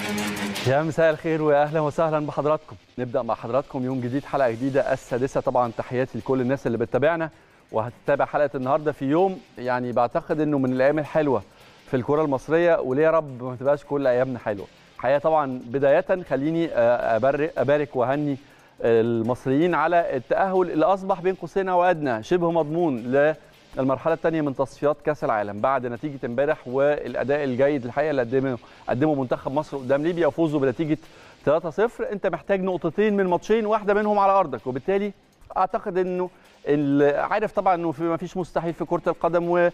يا مساء الخير ويا اهلا وسهلا بحضراتكم. نبدا مع حضراتكم يوم جديد، حلقه جديده السادسه. طبعا تحياتي لكل الناس اللي بتتابعنا وهتتابع حلقه النهارده في يوم يعني بعتقد انه من الايام الحلوه في الكره المصريه، وليه يا رب ما تبقاش كل ايامنا حلوه. الحقيقه طبعا بدايه خليني ابارك واهني المصريين على التاهل اللي اصبح بين قوسين وادنى شبه مضمون للمرحله الثانيه من تصفيات كاس العالم بعد نتيجه امبارح والاداء الجيد الحقيقه اللي قدمه منتخب مصر قدام ليبيا وفوزه بنتيجه 3-0. انت محتاج نقطتين من ماتشين، واحده منهم على ارضك، وبالتالي اعتقد انه عارف طبعا انه ما فيش مستحيل في كره القدم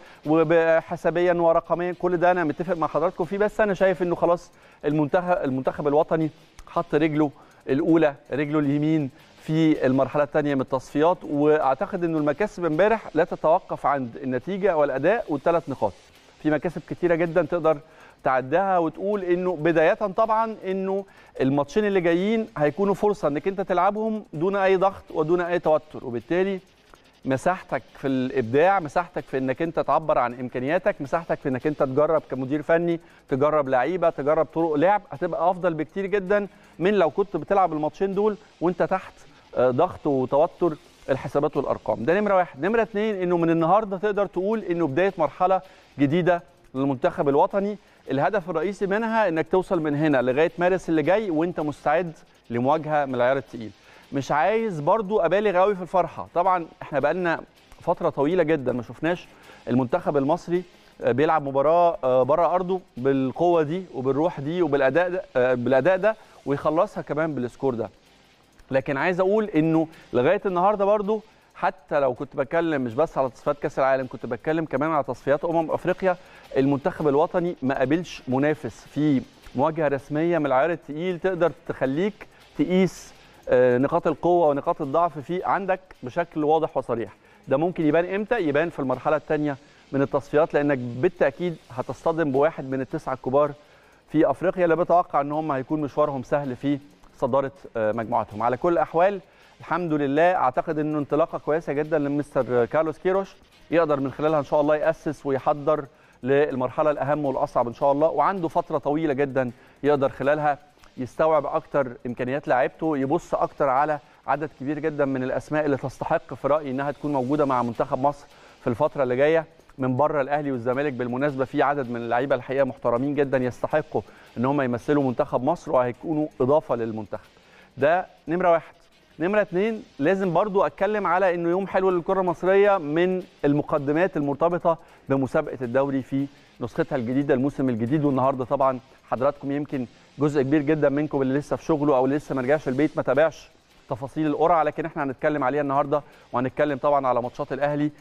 وحسابيا ورقميا، كل ده انا متفق مع حضراتكم فيه، بس انا شايف انه خلاص المنتخب الوطني حط رجله الاولى رجله اليمين في المرحله الثانيه من التصفيات، واعتقد انه المكاسب امبارح لا تتوقف عند النتيجه والاداء والثلاث نقاط. في مكاسب كتيره جدا تقدر تعدها وتقول انه بدايه طبعا انه الماتشين اللي جايين هيكونوا فرصه انك انت تلعبهم دون اي ضغط ودون اي توتر، وبالتالي مساحتك في الابداع، مساحتك في انك انت تعبر عن امكانياتك، مساحتك في انك انت تجرب كمدير فني، تجرب لعيبه، تجرب طرق لعب، هتبقى افضل بكتير جدا من لو كنت بتلعب الماتشين دول وانت تحت ضغط وتوتر الحسابات والارقام. ده نمره واحد. نمره اثنين، انه من النهارده تقدر تقول انه بدايه مرحله جديده للمنتخب الوطني، الهدف الرئيسي منها انك توصل من هنا لغايه مارس اللي جاي وانت مستعد لمواجهه من العيار الثقيل. مش عايز برضو ابالغ قوي في الفرحه، طبعا احنا بقالنا فتره طويله جدا ما شفناش المنتخب المصري بيلعب مباراه بره ارضه بالقوه دي وبالروح دي وبالاداء ده ويخلصها كمان بالسكور ده. لكن عايز اقول انه لغايه النهارده برضو، حتى لو كنت بتكلم مش بس على تصفيات كاس العالم، كنت بتكلم كمان على تصفيات افريقيا، المنتخب الوطني ما قابلش منافس في مواجهه رسميه من العيار الثقيل تقدر تخليك تقيس نقاط القوه ونقاط الضعف في عندك بشكل واضح وصريح. ده ممكن يبان امتى؟ يبان في المرحله الثانيه من التصفيات، لانك بالتاكيد هتصطدم بواحد من التسعه الكبار في افريقيا اللي بتوقع ان هم هيكون مشوارهم سهل في صداره مجموعتهم. على كل الاحوال الحمد لله اعتقد انه انطلاقه كويسه جدا لمستر كارلوس كيروش، يقدر من خلالها ان شاء الله ياسس ويحضر للمرحله الاهم والاصعب ان شاء الله، وعنده فتره طويله جدا يقدر خلالها يستوعب اكتر امكانيات لاعيبته، يبص اكتر على عدد كبير جدا من الاسماء اللي تستحق في رايي انها تكون موجوده مع منتخب مصر في الفتره اللي جايه. من بره الاهلي والزمالك بالمناسبه في عدد من اللعيبه الحقيقه محترمين جدا يستحقوا ان هم يمثلوا منتخب مصر وهيكونوا اضافه للمنتخب. ده نمره واحد. نمره اثنين، لازم برضو اتكلم على انه يوم حلو للكره المصريه من المقدمات المرتبطه بمسابقه الدوري في نسختها الجديده الموسم الجديد. والنهارده طبعا حضراتكم يمكن جزء كبير جدا منكم اللي لسه في شغله او اللي لسه ما رجعش البيت ما تابعش تفاصيل القرعه، لكن احنا هنتكلم عليها النهارده وهنتكلم طبعا على ماتشات الاهلي.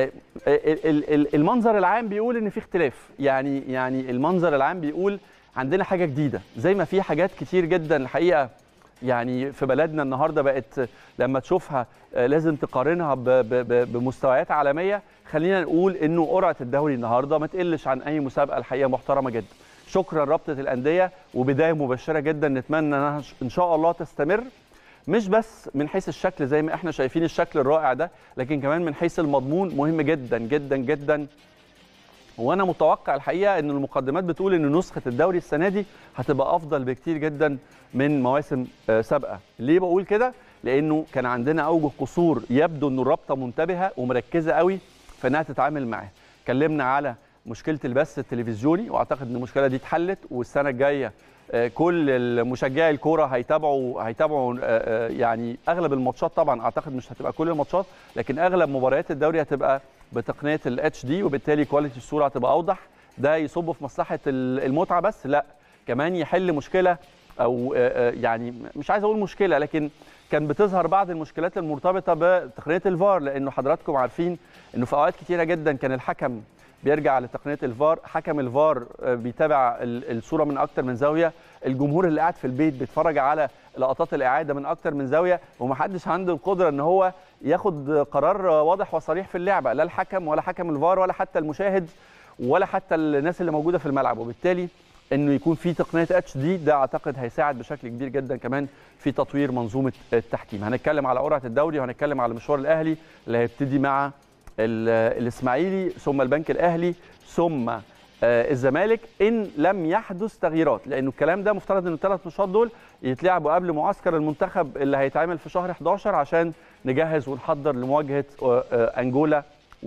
المنظر العام بيقول ان في اختلاف، يعني المنظر العام بيقول عندنا حاجه جديده، زي ما في حاجات كتير جدا الحقيقه يعني في بلدنا النهارده بقت لما تشوفها لازم تقارنها بمستويات عالميه. خلينا نقول انه قرعه الدوري النهارده ما تقلش عن اي مسابقه الحقيقه محترمه جدا. شكرا رابطه الانديه، وبدايه مبشره جدا نتمنى انها ان شاء الله تستمر، مش بس من حيث الشكل زي ما احنا شايفين الشكل الرائع ده، لكن كمان من حيث المضمون مهم جدا جدا جدا. وانا متوقع الحقيقه ان المقدمات بتقول ان نسخه الدوري السنه دي هتبقى افضل بكتير جدا من مواسم سابقه. ليه بقول كده؟ لانه كان عندنا اوجه قصور يبدو ان الرابطه منتبهه ومركزه قوي في انها تتعامل معاها. اتكلمنا على مشكله البث التلفزيوني، واعتقد ان المشكله دي اتحلت، والسنه الجايه كل مشجعي الكوره هيتابعوا يعني اغلب الماتشات. طبعا اعتقد مش هتبقى كل الماتشات، لكن اغلب مباريات الدوري هتبقى بتقنيه الاتش دي، وبالتالي كواليتي الصوره هتبقى اوضح. ده يصب في مصلحه المتعه، بس لا كمان يحل مشكله، او يعني مش عايز اقول مشكله، لكن كان بتظهر بعض المشكلات المرتبطه بتقنيه الفار، لانه حضراتكم عارفين انه في اوقات كتيره جدا كان الحكم بيرجع لتقنيه الفار، حكم الفار بيتابع الصوره من اكتر من زاويه، الجمهور اللي قاعد في البيت بيتفرج على لقطات الاعاده من اكتر من زاويه، ومحدش عنده القدره ان هو ياخد قرار واضح وصريح في اللعبه، لا الحكم ولا حكم الفار ولا حتى المشاهد ولا حتى الناس اللي موجوده في الملعب. وبالتالي انه يكون في تقنيه اتش دي ده اعتقد هيساعد بشكل كبير جدا كمان في تطوير منظومه التحكيم. هنتكلم على قرعه الدوري وهنتكلم على مشوار الاهلي اللي هيبتدي مع الاسماعيلي ثم البنك الاهلي ثم الزمالك ان لم يحدث تغييرات، لانه الكلام ده مفترض ان الثلاث ماتشات دول يتلعبوا قبل معسكر المنتخب اللي هيتعمل في شهر 11 عشان نجهز ونحضر لمواجهه انجولا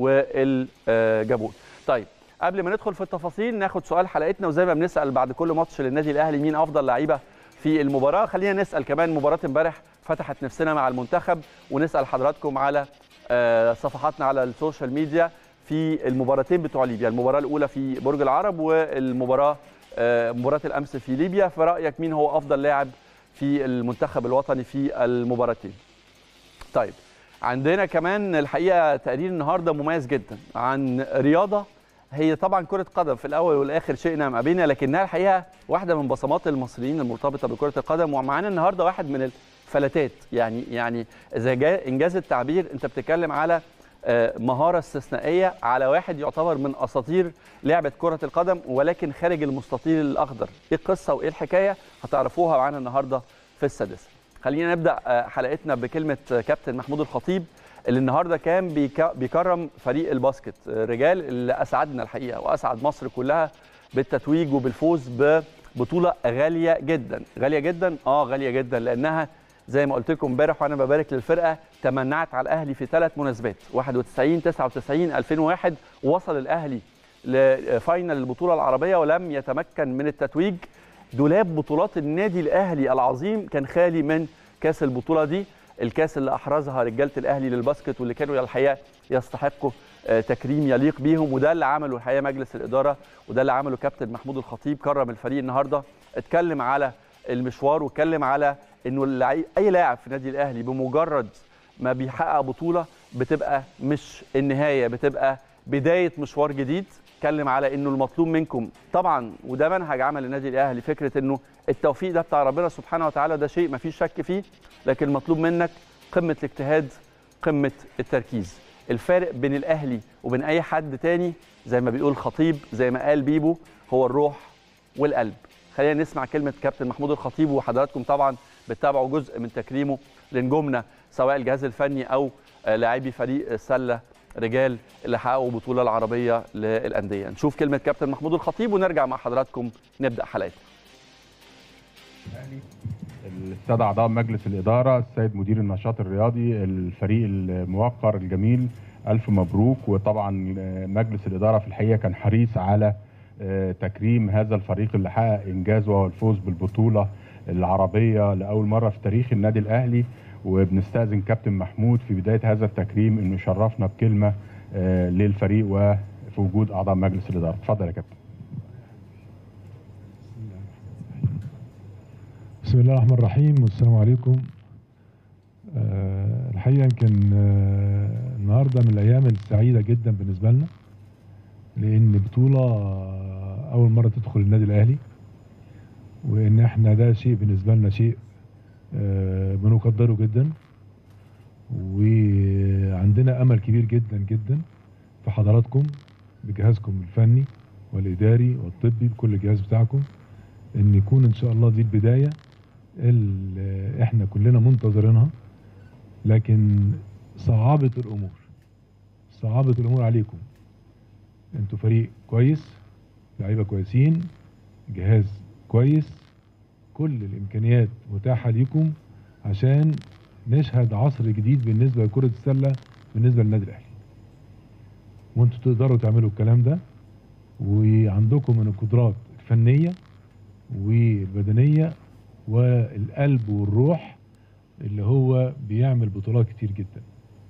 والجابون. طيب قبل ما ندخل في التفاصيل ناخد سؤال حلقتنا، وزي ما بنسال بعد كل ماتش للنادي الاهلي مين افضل لعيبه في المباراه، خلينا نسال كمان مباراه امبارح فتحت نفسنا مع المنتخب، ونسال حضراتكم على صفحاتنا على السوشيال ميديا في المباراتين بتوع ليبيا، المباراه الاولى في برج العرب والمباراه مباراه الامس في ليبيا. في رايك مين هو افضل لاعب في المنتخب الوطني في المباراتين؟ طيب عندنا كمان الحقيقه تقرير النهارده مميز جدا عن رياضه هي طبعا كره قدم في الاول والاخر شئنا ام ابينا، لكنها الحقيقه واحده من بصمات المصريين المرتبطه بكره القدم. ومعانا النهارده واحد من الفلاتات، يعني اذا جاء انجاز التعبير انت بتتكلم على مهاره استثنائيه على واحد يعتبر من اساطير لعبه كره القدم ولكن خارج المستطيل الاخضر. ايه القصه وايه الحكايه؟ هتعرفوها معانا النهارده في السادسه. خلينا نبدا حلقتنا بكلمه كابتن محمود الخطيب اللي النهارده كان بيكرم فريق الباسكت رجال اللي اسعدنا الحقيقه واسعد مصر كلها بالتتويج وبالفوز ببطوله غاليه جدا. غاليه جدا غاليه جدا، لانها زي ما قلت لكم امبارح وانا ببارك للفرقه تمنعت على الاهلي في 3 مناسبات 91 99 2001، ووصل الاهلي لفاينل البطوله العربيه ولم يتمكن من التتويج. دولاب بطولات النادي الاهلي العظيم كان خالي من كاس البطوله دي، الكاس اللي احرزها رجاله الاهلي للباسكت واللي كانوا الحقيقه يستحقوا تكريم يليق بيهم. وده اللي عمله الحقيقه مجلس الاداره، وده اللي عمله كابتن محمود الخطيب. كرم الفريق النهارده، اتكلم على المشوار واتكلم على انه اي لاعب في النادي الاهلي بمجرد ما بيحقق بطوله بتبقى مش النهايه، بتبقى بدايه مشوار جديد. اتكلم على انه المطلوب منكم طبعا، وده منهج عمل النادي الاهلي، فكره انه التوفيق ده بتاع ربنا سبحانه وتعالى، ده شيء ما فيش شك فيه، لكن المطلوب منك قمه الاجتهاد، قمه التركيز. الفارق بين الاهلي وبين اي حد تاني زي ما بيقول خطيب، زي ما قال بيبو، هو الروح والقلب. خلينا نسمع كلمه كابتن محمود الخطيب، وحضراتكم طبعا بتتابعوا جزء من تكريمه لنجومنا سواء الجهاز الفني او لاعبي فريق السله رجال اللي حققوا البطوله العربيه للانديه. نشوف كلمه كابتن محمود الخطيب ونرجع مع حضراتكم نبدا حلقتنا. الساده اعضاء مجلس الاداره، السيد مدير النشاط الرياضي، الفريق الموقر الجميل، الف مبروك. وطبعا مجلس الاداره في الحقيقه كان حريص على تكريم هذا الفريق اللي حقق انجاز وهو الفوز بالبطوله العربيه لاول مره في تاريخ النادي الاهلي. وبنستأذن كابتن محمود في بدايه هذا التكريم انه يشرفنا بكلمه للفريق وفي وجود اعضاء مجلس الاداره. اتفضل يا كابتن. بسم الله الرحمن الرحيم والسلام عليكم. الحقيقه يمكن النهارده من الايام السعيده جدا بالنسبه لنا، لان بطوله اول مره تدخل النادي الاهلي، وان احنا ده شيء بالنسبه لنا شيء بنقدره جدا، وعندنا امل كبير جدا جدا في حضراتكم بجهازكم الفني والاداري والطبي بكل الجهاز بتاعكم، ان يكون ان شاء الله دي البدايه اللي احنا كلنا منتظرينها. لكن صعبت الامور عليكم. انتوا فريق كويس، لعيبه كويسين، جهاز كويس، كل الامكانيات متاحه ليكم عشان نشهد عصر جديد بالنسبه لكره السله بالنسبه للنادي الاهلي. وانتوا تقدروا تعملوا الكلام ده، وعندكم من القدرات الفنيه والبدنيه والقلب والروح اللي هو بيعمل بطولات كتير جدا.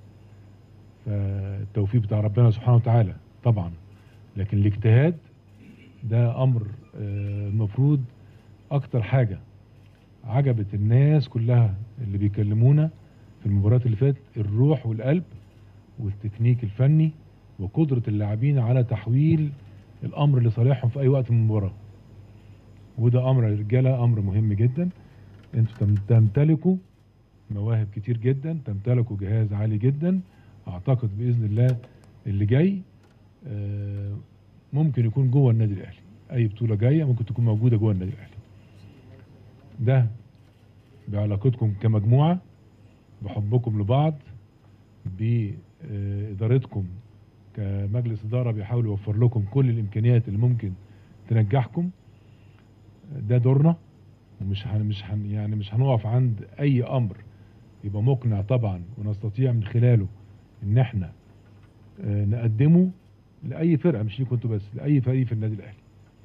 فالتوفيق بتاع ربنا سبحانه وتعالى طبعا، لكن الاجتهاد ده امر المفروض اكتر حاجه عجبت الناس كلها اللي بيكلمونا في المباريات اللي فاتت، الروح والقلب والتكنيك الفني وقدره اللاعبين على تحويل الامر لصالحهم في اي وقت من المباراه. وده امر يا رجاله امر مهم جدا. انتوا تمتلكوا مواهب كتير جدا، تمتلكوا جهاز عالي جدا. اعتقد باذن الله اللي جاي ممكن يكون جوه النادي الاهلي، اي بطوله جايه ممكن تكون موجوده جوه النادي الاهلي. ده بعلاقتكم كمجموعه، بحبكم لبعض، بادارتكم كمجلس اداره بيحاول يوفر لكم كل الامكانيات اللي ممكن تنجحكم. ده دورنا، ومش مش هنقف عند اي امر يبقى مقنع طبعا ونستطيع من خلاله ان احنا نقدمه لاي فرقه، مش ليكم انتوا بس، لاي فريق في النادي الاهلي.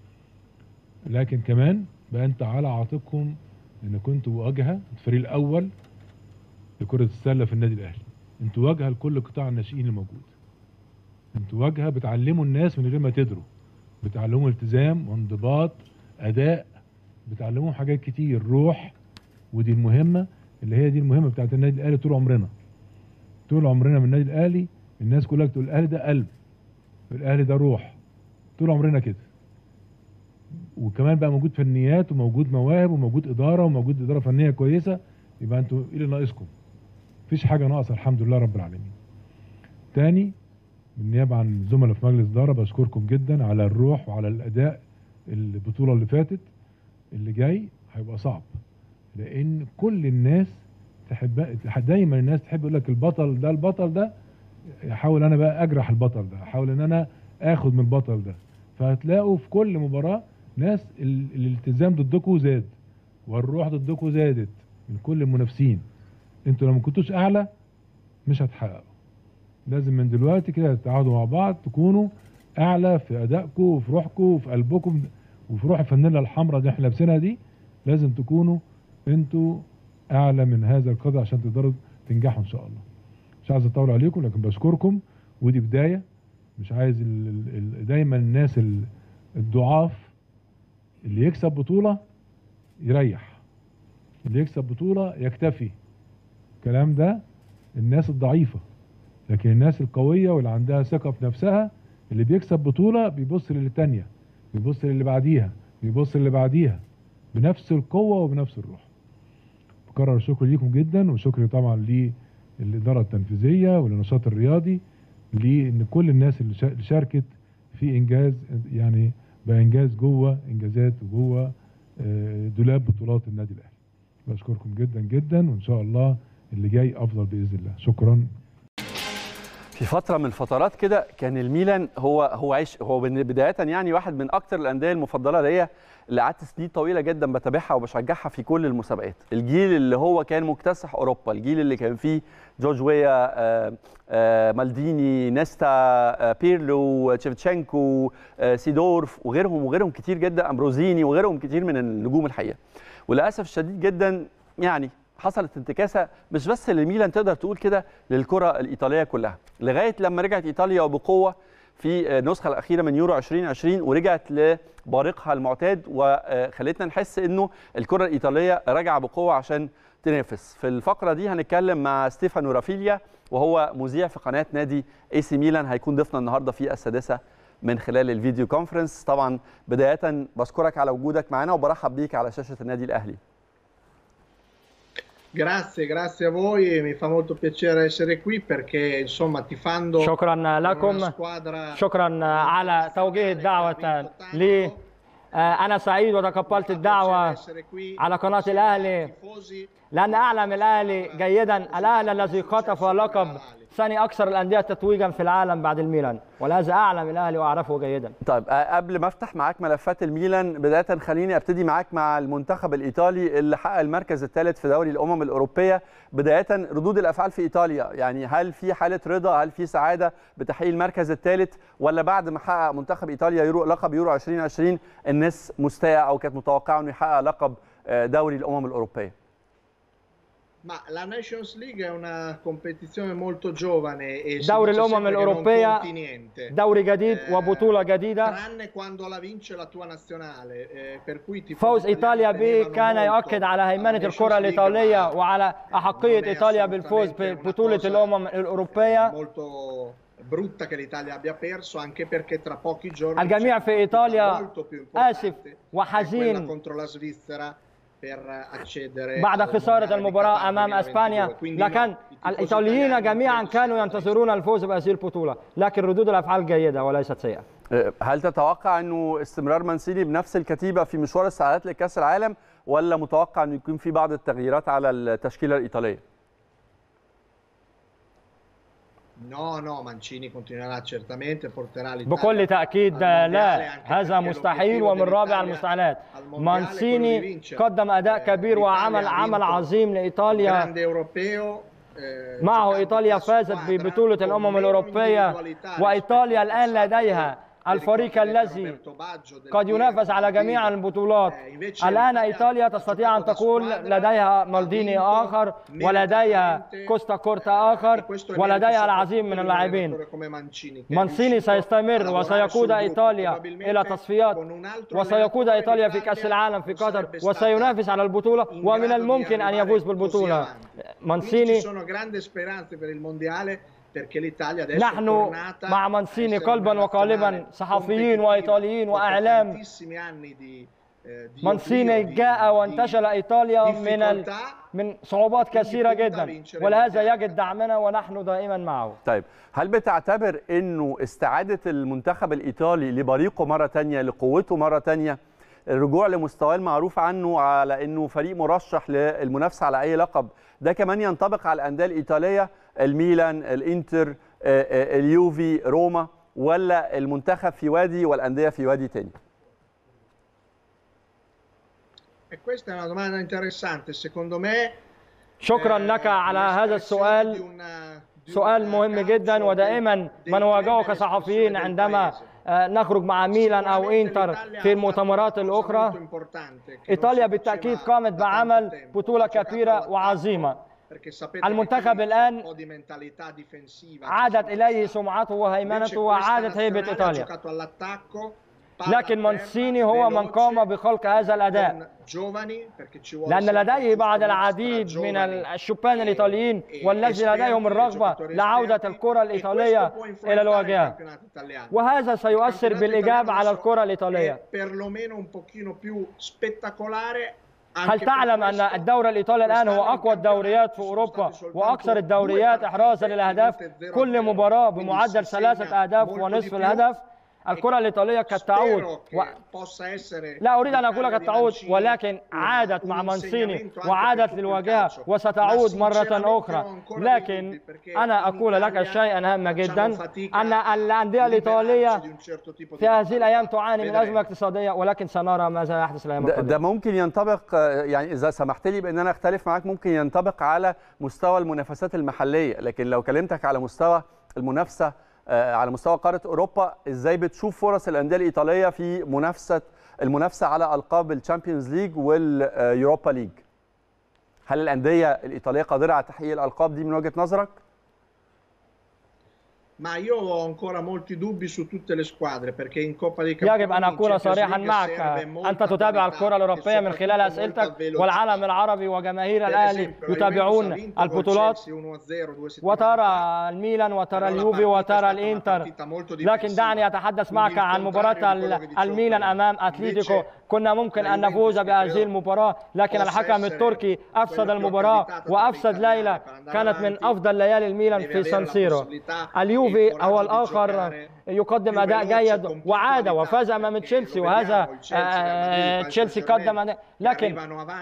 لكن كمان بقى انت على عاتقكم ان كنتوا واجهه، الفريق الاول لكره السله في النادي الاهلي، انتوا واجهه لكل قطاع الناشئين الموجود، انتوا واجهه بتعلموا الناس من غير ما تدروا، بتعلموا التزام وانضباط اداء، بتعلموهم حاجات كتير، روح. ودي المهمه اللي هي دي المهمه بتاعت النادي الاهلي طول عمرنا. طول عمرنا من النادي الاهلي الناس كلها بتقول الاهلي ده قلب، الاهلي ده روح، طول عمرنا كده. وكمان بقى موجود فنيات وموجود مواهب وموجود اداره وموجود اداره فنيه كويسه، يبقى انتوا ايه اللي ناقصكم؟ مفيش حاجه ناقصه الحمد لله رب العالمين. تاني بالنيابه عن الزملاء في مجلس الاداره بشكركم جدا على الروح وعلى الاداء. البطوله اللي فاتت اللي جاي هيبقى صعب، لان كل الناس تحب، دايما الناس تحب يقول لك البطل ده، البطل ده، احاول انا بقى اجرح البطل ده، احاول ان انا اخد من البطل ده. فهتلاقوا في كل مباراه ناس الالتزام ضدكم زاد والروح ضدكم زادت من كل المنافسين. انتوا لو ما كنتوش اعلى مش هتحققوا. لازم من دلوقتي كده تتعاودوا مع بعض تكونوا اعلى في ادائكم وفي روحكم وفي قلبكم وفي روح الفانيلا الحمراء اللي احنا لابسينها دي. لازم تكونوا انتوا اعلى من هذا القدر عشان تقدروا تنجحوا ان شاء الله. مش عايز اطول عليكم لكن بشكركم، ودي بدايه. مش عايز دايما الناس الضعاف اللي يكسب بطوله يريح، اللي يكسب بطوله يكتفي. الكلام ده الناس الضعيفه، لكن الناس القويه واللي عندها ثقه في نفسها اللي بيكسب بطوله بيبص للتانيه، بيبص للي بعديها، بيبص للي بعديها بنفس القوه وبنفس الروح. بكرر الشكر ليكم جدا، وشكري طبعا للاداره التنفيذيه وللنشاط الرياضي، لان كل الناس اللي شاركت في انجاز، يعني بانجاز جوه انجازات وجوه دولاب بطولات النادي الاهلي. بشكركم جدا جدا، وان شاء الله اللي جاي افضل باذن الله. شكرا. في فتره من الفترات كده كان الميلان هو بدايه يعني واحد من اكتر الانديه المفضله ليا، اللي قعدت سنين طويله جدا بتابعها وبشجعها في كل المسابقات. الجيل اللي هو كان مكتسح اوروبا، الجيل اللي كان فيه جورج ويا، مالديني، نيستا، بيرلو، تشيفتشينكو، سيدورف وغيرهم كتير جدا، امبروزيني وغيرهم كتير من النجوم الحقيقه. وللاسف الشديد جدا يعني حصلت انتكاسه مش بس للميلان، تقدر تقول كده للكره الايطاليه كلها، لغايه لما رجعت ايطاليا وبقوه في النسخه الاخيره من يورو 2020 ورجعت لبارقها المعتاد، وخلتنا نحس انه الكره الايطاليه راجعه بقوه عشان تنافس. في الفقره دي هنتكلم مع ستيفانو رافيليا، وهو مذيع في قناه نادي اي سي ميلان، هيكون ضيفنا النهارده في السادسه من خلال الفيديو كونفرنس. طبعا بدايه بشكرك على وجودك معنا وبرحب بيك على شاشه النادي الاهلي. Grazie a voi, mi fa molto piacere essere qui perché insomma tifando. شكرا لكم، شكرا على توجيه الدعوة لي. أنا سعيد وتقبلت الدعوة على قناة الأهلي لأن أعلم الأهلي جيدا، الأهلي الذي خطف لقب ثاني أكثر الأندية تتويجا في العالم بعد الميلان، ولهذا أعلم الأهلي وأعرفه جيدا. طيب قبل ما أفتح معاك ملفات الميلان، بداية خليني أبتدي معاك مع المنتخب الإيطالي اللي حقق المركز الثالث في دوري الأمم الأوروبية. بداية ردود الأفعال في إيطاليا، يعني هل في حالة رضا، هل في سعادة بتحقيق المركز الثالث، ولا بعد ما حقق منتخب إيطاليا لقب يورو 2020 الناس مستاءة أو كانت متوقعة إنه يحقق لقب دوري الأمم الأوروبية؟ Ma la Nations League è una competizione molto giovane e دوري الأمم الأوروبية دوري جديد وبطولة جديدة. tranne quando la vince la tua nazionale, per cui فوز إيطاليا به كان يؤكد على هيمنة الكرة الإيطالية وعلى أحقية إيطاليا بالفوز ببطولة الأمم الأوروبية. brutta che l'Italia abbia perso, anche perché tra pochi giorni الجميع في إيطاليا آسف وحزين contro la Svizzera بعد خسارة المباراة أمام أسبانيا، لكن الإيطاليين جميعا كانوا ينتظرون الفوز بهذه البطولة، لكن ردود الأفعال جيدة وليست سيئة. هل تتوقع أنه استمرار مانسيني بنفس الكتيبة في مشوار السعادات لكأس العالم، ولا متوقع أنه يكون في بعض التغييرات على التشكيلة الإيطالية؟ بكل تأكيد لا، هذا مستحيل ومن رابع المستحيلات. مانسيني قدم أداء كبير وعمل عظيم لإيطاليا. معه إيطاليا فازت ببطولة الأمم الأوروبية، وإيطاليا الآن لديها الفريق الذي قد ينافس على جميع البطولات. الآن إيطاليا تستطيع أن تقول لديها مالديني آخر، ولديها كوستا كورتا آخر، ولديها العديد من اللاعبين. مانسيني سيستمر وسيقود إيطاليا إلى تصفيات، وسيقود إيطاليا في كأس العالم في قطر، وسينافس على البطولة، ومن الممكن أن يفوز بالبطولة. مانسيني، نحن مع مانسيني قلبا وقالبا، صحفيين وإيطاليين وأعلام. مانسيني جاء وانتشل إيطاليا من صعوبات كثيرة جدا، ولهذا يجد دعمنا ونحن دائما معه. طيب، هل بتعتبر أنه استعادة المنتخب الإيطالي لبريقه مرة تانية، لقوته مرة تانية، الرجوع لمستواه المعروف عنه على أنه فريق مرشح للمنافسة على أي لقب، ده كمان ينطبق على الأندية الإيطالية، الميلان، الإنتر، اليوفي، روما، ولا المنتخب في وادي والأندية في وادي تاني؟ شكرا لك على هذا السؤال، سؤال مهم جدا. ودائما ما نواجهه كصحفيين عندما نخرج مع ميلان أو إنتر في المؤتمرات الأخرى، إيطاليا بالتأكيد قامت بعمل بطولة كبيرة وعظيمة. المنتخب الآن عادت إليه سمعته وهيمنته وعادت هيبة إيطاليا، لكن مانسيني هو من قام بخلق هذا الأداء، لأن لديه بعض العديد من الشبان الإيطاليين والذي لديهم الرغبة لعودة الكرة الإيطالية إلى الواجهة، وهذا سيؤثر بالإيجاب على الكرة الإيطالية. هل تعلم أن الدوري الإيطالي الآن هو أقوى الدوريات في أوروبا وأكثر الدوريات إحرازا للأهداف؟ كل مباراة بمعدل 3 أهداف ونصف الهدف. الكرة الإيطالية قد تعود لا أريد أن أقول قد تعود، ولكن عادت مع مانسيني وعادت للواجهة وستعود مرة أخرى. لكن أنا أقول لك شيئا هاما جدا، أن الأندية الإيطالية في هذه الأيام تعاني من أزمة اقتصادية، ولكن سنرى ماذا يحدث الأيام القادمة. ده ممكن ينطبق، يعني إذا سمحت لي بأن أنا أختلف معك، ممكن ينطبق على مستوى المنافسات المحلية، لكن لو كلمتك على مستوى المنافسة على مستوى قارة أوروبا، إزاي بتشوف فرص الأندية الإيطالية في المنافسة على ألقاب الشامبيونز ليج واليوروبا ليج؟ هل الأندية الإيطالية قادرة على تحقيق الألقاب دي من وجهة نظرك؟ يجب أن أكون صريحا معك، أنت تتابع الكرة الأوروبية من خلال أسئلتك، والعالم العربي وجماهير الأهلي يتابعون البطولات، وترى الميلان وترى اليوفي وترى الإنتر. لكن دعني أتحدث معك عن مباراة الميلان أمام أتليتيكو. كنا ممكن أن نفوز بهذه المباراة، لكن الحكم التركي أفسد المباراة وأفسد ليلة كانت من أفضل ليالي الميلان في سان سيرو. اليوفي هو الآخر يقدم أداء جيد وعاد وفاز أمام تشيلسي، وهذا تشيلسي قدم، لكن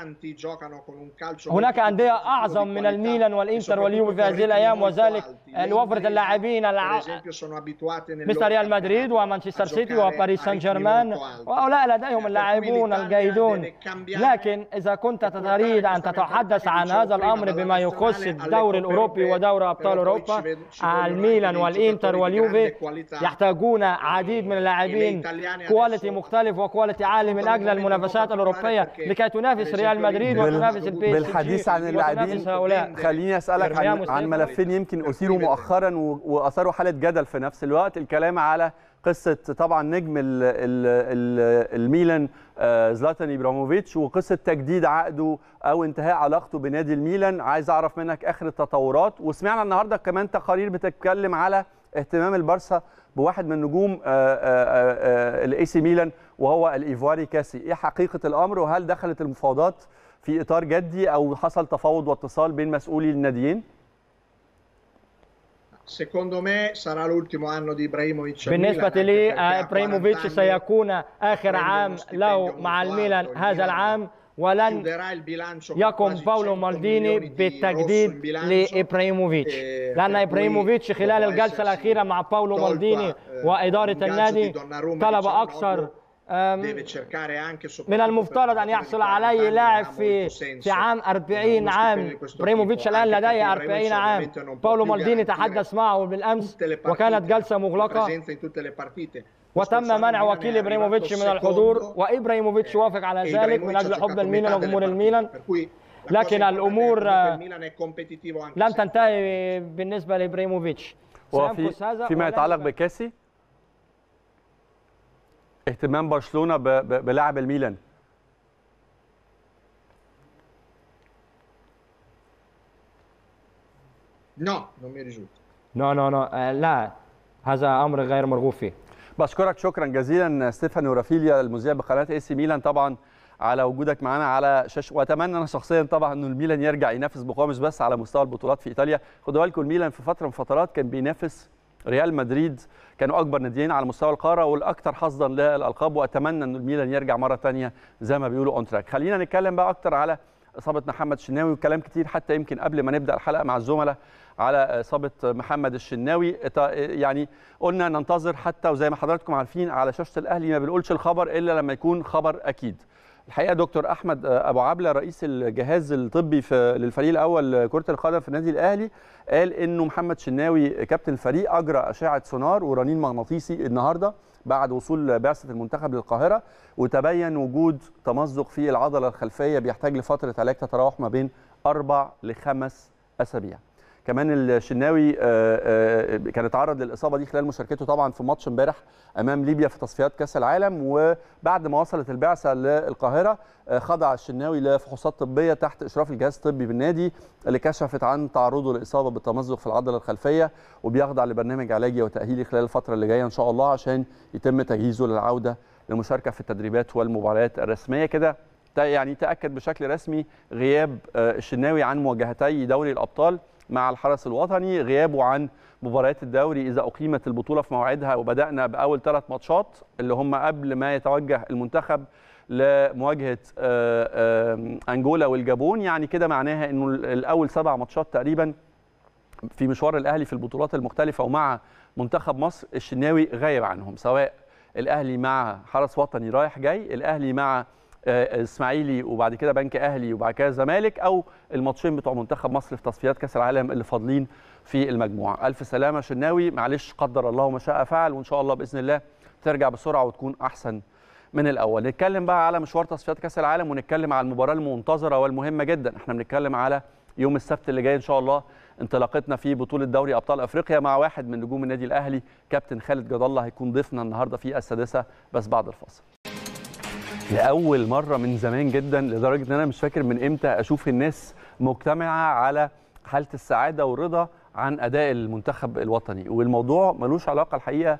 هناك أندية أعظم من الميلان والإنتر واليوفي في هذه الأيام، وذلك لوفرة اللاعبين مثل ريال مدريد ومانشستر سيتي وباريس سان جيرمان، وهؤلاء لديهم اللاعبون الجيدون. لكن إذا كنت تريد أن تتحدث عن هذا الأمر بما يخص الدوري الأوروبي ودوري أبطال أوروبا، الميلان والإنتر واليوفي يحتاجون عديد من اللاعبين كواليتي مختلف وكواليتي عالي من أجل المنافسات الأوروبية لكي تنافس ريال مدريد وتنافس البي اس جي. بالحديث عن اللاعبين، خليني أسألك عن ملفين يمكن أثيروا مؤخرا وأثاروا حالة جدل في نفس الوقت. الكلام على قصة طبعا نجم الميلان زلاتان إبراهيموفيتش، وقصة تجديد عقده أو انتهاء علاقته بنادي الميلان. عايز أعرف منك آخر التطورات. وسمعنا النهاردة كمان تقارير بتتكلم على اهتمام البارسا بواحد من نجوم الاي سي ميلان وهو الايفواري كاسي. ايه حقيقة الامر، وهل دخلت المفاوضات في اطار جدي او حصل تفاوض واتصال بين مسؤولي الناديين؟ بالنسبة لي إبراهيموفيتش سيكون آخر عام له مع الميلان هذا العام، ولن يقوم باولو مالديني بالتجديد لإبراهيموفيتش، لأن إبراهيموفيتش خلال الجلسة الأخيرة مع باولو مالديني وإدارة النادي طلب أكثر. من المفترض أن يحصل عليه لاعب في عام 40 عام. إبراهيموفيتش الآن لديه 40 عام. باولو مالديني تحدث معه بالأمس وكانت جلسة مغلقة وتم منع وكيل إبراهيموفيتش من الحضور، وإبراهيموفيتش وافق على ذلك من أجل حب الميلان وجمهور الميلان. لكن الأمور لم تنتهي بالنسبة لإبراهيموفيتش. فيما يتعلق بكاسي، اهتمام برشلونة بلاعب الميلان. لا، هذا أمر غير مرغوب فيه. بشكرك شكرا جزيلا ستيفانو رافيليا المذيع بقناه اي سي ميلان طبعا على وجودك معنا على شاشه، واتمنى انا شخصيا طبعا انه الميلان يرجع ينافس بقوه مش بس على مستوى البطولات في ايطاليا. خدوا بالكم الميلان في فتره من فترات كان بينافس ريال مدريد، كانوا اكبر ناديين على مستوى القاره والاكثر حظا للالقاب، واتمنى انه الميلان يرجع مره ثانيه زي ما بيقولوا اون تراك. خلينا نتكلم بقى اكثر على اصابه محمد الشناوي، وكلام كتير حتى يمكن قبل ما نبدا الحلقه مع الزملاء على اصابه محمد الشناوي. يعني قلنا ننتظر حتى، وزي ما حضراتكم عارفين على شاشه الاهلي ما بنقولش الخبر الا لما يكون خبر اكيد. الحقيقه دكتور احمد ابو عبله رئيس الجهاز الطبي للفريق الاول كره القدم في النادي الاهلي قال انه محمد شناوي كابتن الفريق اجرى اشعه سونار ورنين مغناطيسي النهارده بعد وصول بعثه المنتخب للقاهره، وتبين وجود تمزق في العضله الخلفيه بيحتاج لفتره علاج تتراوح ما بين 4 ل 5 اسابيع. كمان الشناوي كان اتعرض للاصابه دي خلال مشاركته طبعا في ماتش امبارح امام ليبيا في تصفيات كاس العالم، وبعد ما وصلت البعثه للقاهره خضع الشناوي لفحوصات طبيه تحت اشراف الجهاز الطبي بالنادي اللي كشفت عن تعرضه لاصابه بالتمزق في العضله الخلفيه، وبيخضع لبرنامج علاجي وتاهيلي خلال الفتره اللي جايه ان شاء الله عشان يتم تجهيزه للعوده للمشاركه في التدريبات والمباريات الرسميه. كده يعني تاكد بشكل رسمي غياب الشناوي عن مواجهتي دوري الابطال مع الحرس الوطني، غيابه عن مباريات الدوري إذا أقيمت البطولة في موعدها، وبدأنا بأول 3 ماتشات اللي هم قبل ما يتوجه المنتخب لمواجهة أنجولا والجابون. يعني كده معناها أنه الأول 7 ماتشات تقريبا في مشوار الأهلي في البطولات المختلفة ومع منتخب مصر الشناوي غايب عنهم، سواء الأهلي مع حرس وطني رايح جاي، الأهلي مع اسماعيلي وبعد كده بنك اهلي وبعد كده الزمالك، او الماتشين بتوع منتخب مصر في تصفيات كاس العالم اللي فاضلين في المجموعه. الف سلامه شناوي، معلش قدر الله ما شاء فعل، وان شاء الله باذن الله ترجع بسرعه وتكون احسن من الاول. نتكلم بقى على مشوار تصفيات كاس العالم ونتكلم على المباراه المنتظره والمهمه جدا. احنا بنتكلم على يوم السبت اللي جاي ان شاء الله انطلاقتنا في بطوله دوري ابطال افريقيا مع واحد من نجوم النادي الاهلي كابتن خالد جد الله، هيكون ضيفنا النهارده في السادسه بس بعد الفاصل. لأول مرة من زمان جدا، لدرجة ان انا مش فاكر من امتى اشوف الناس مجتمعة على حالة السعادة والرضا عن اداء المنتخب الوطني، والموضوع ملوش علاقة الحقيقة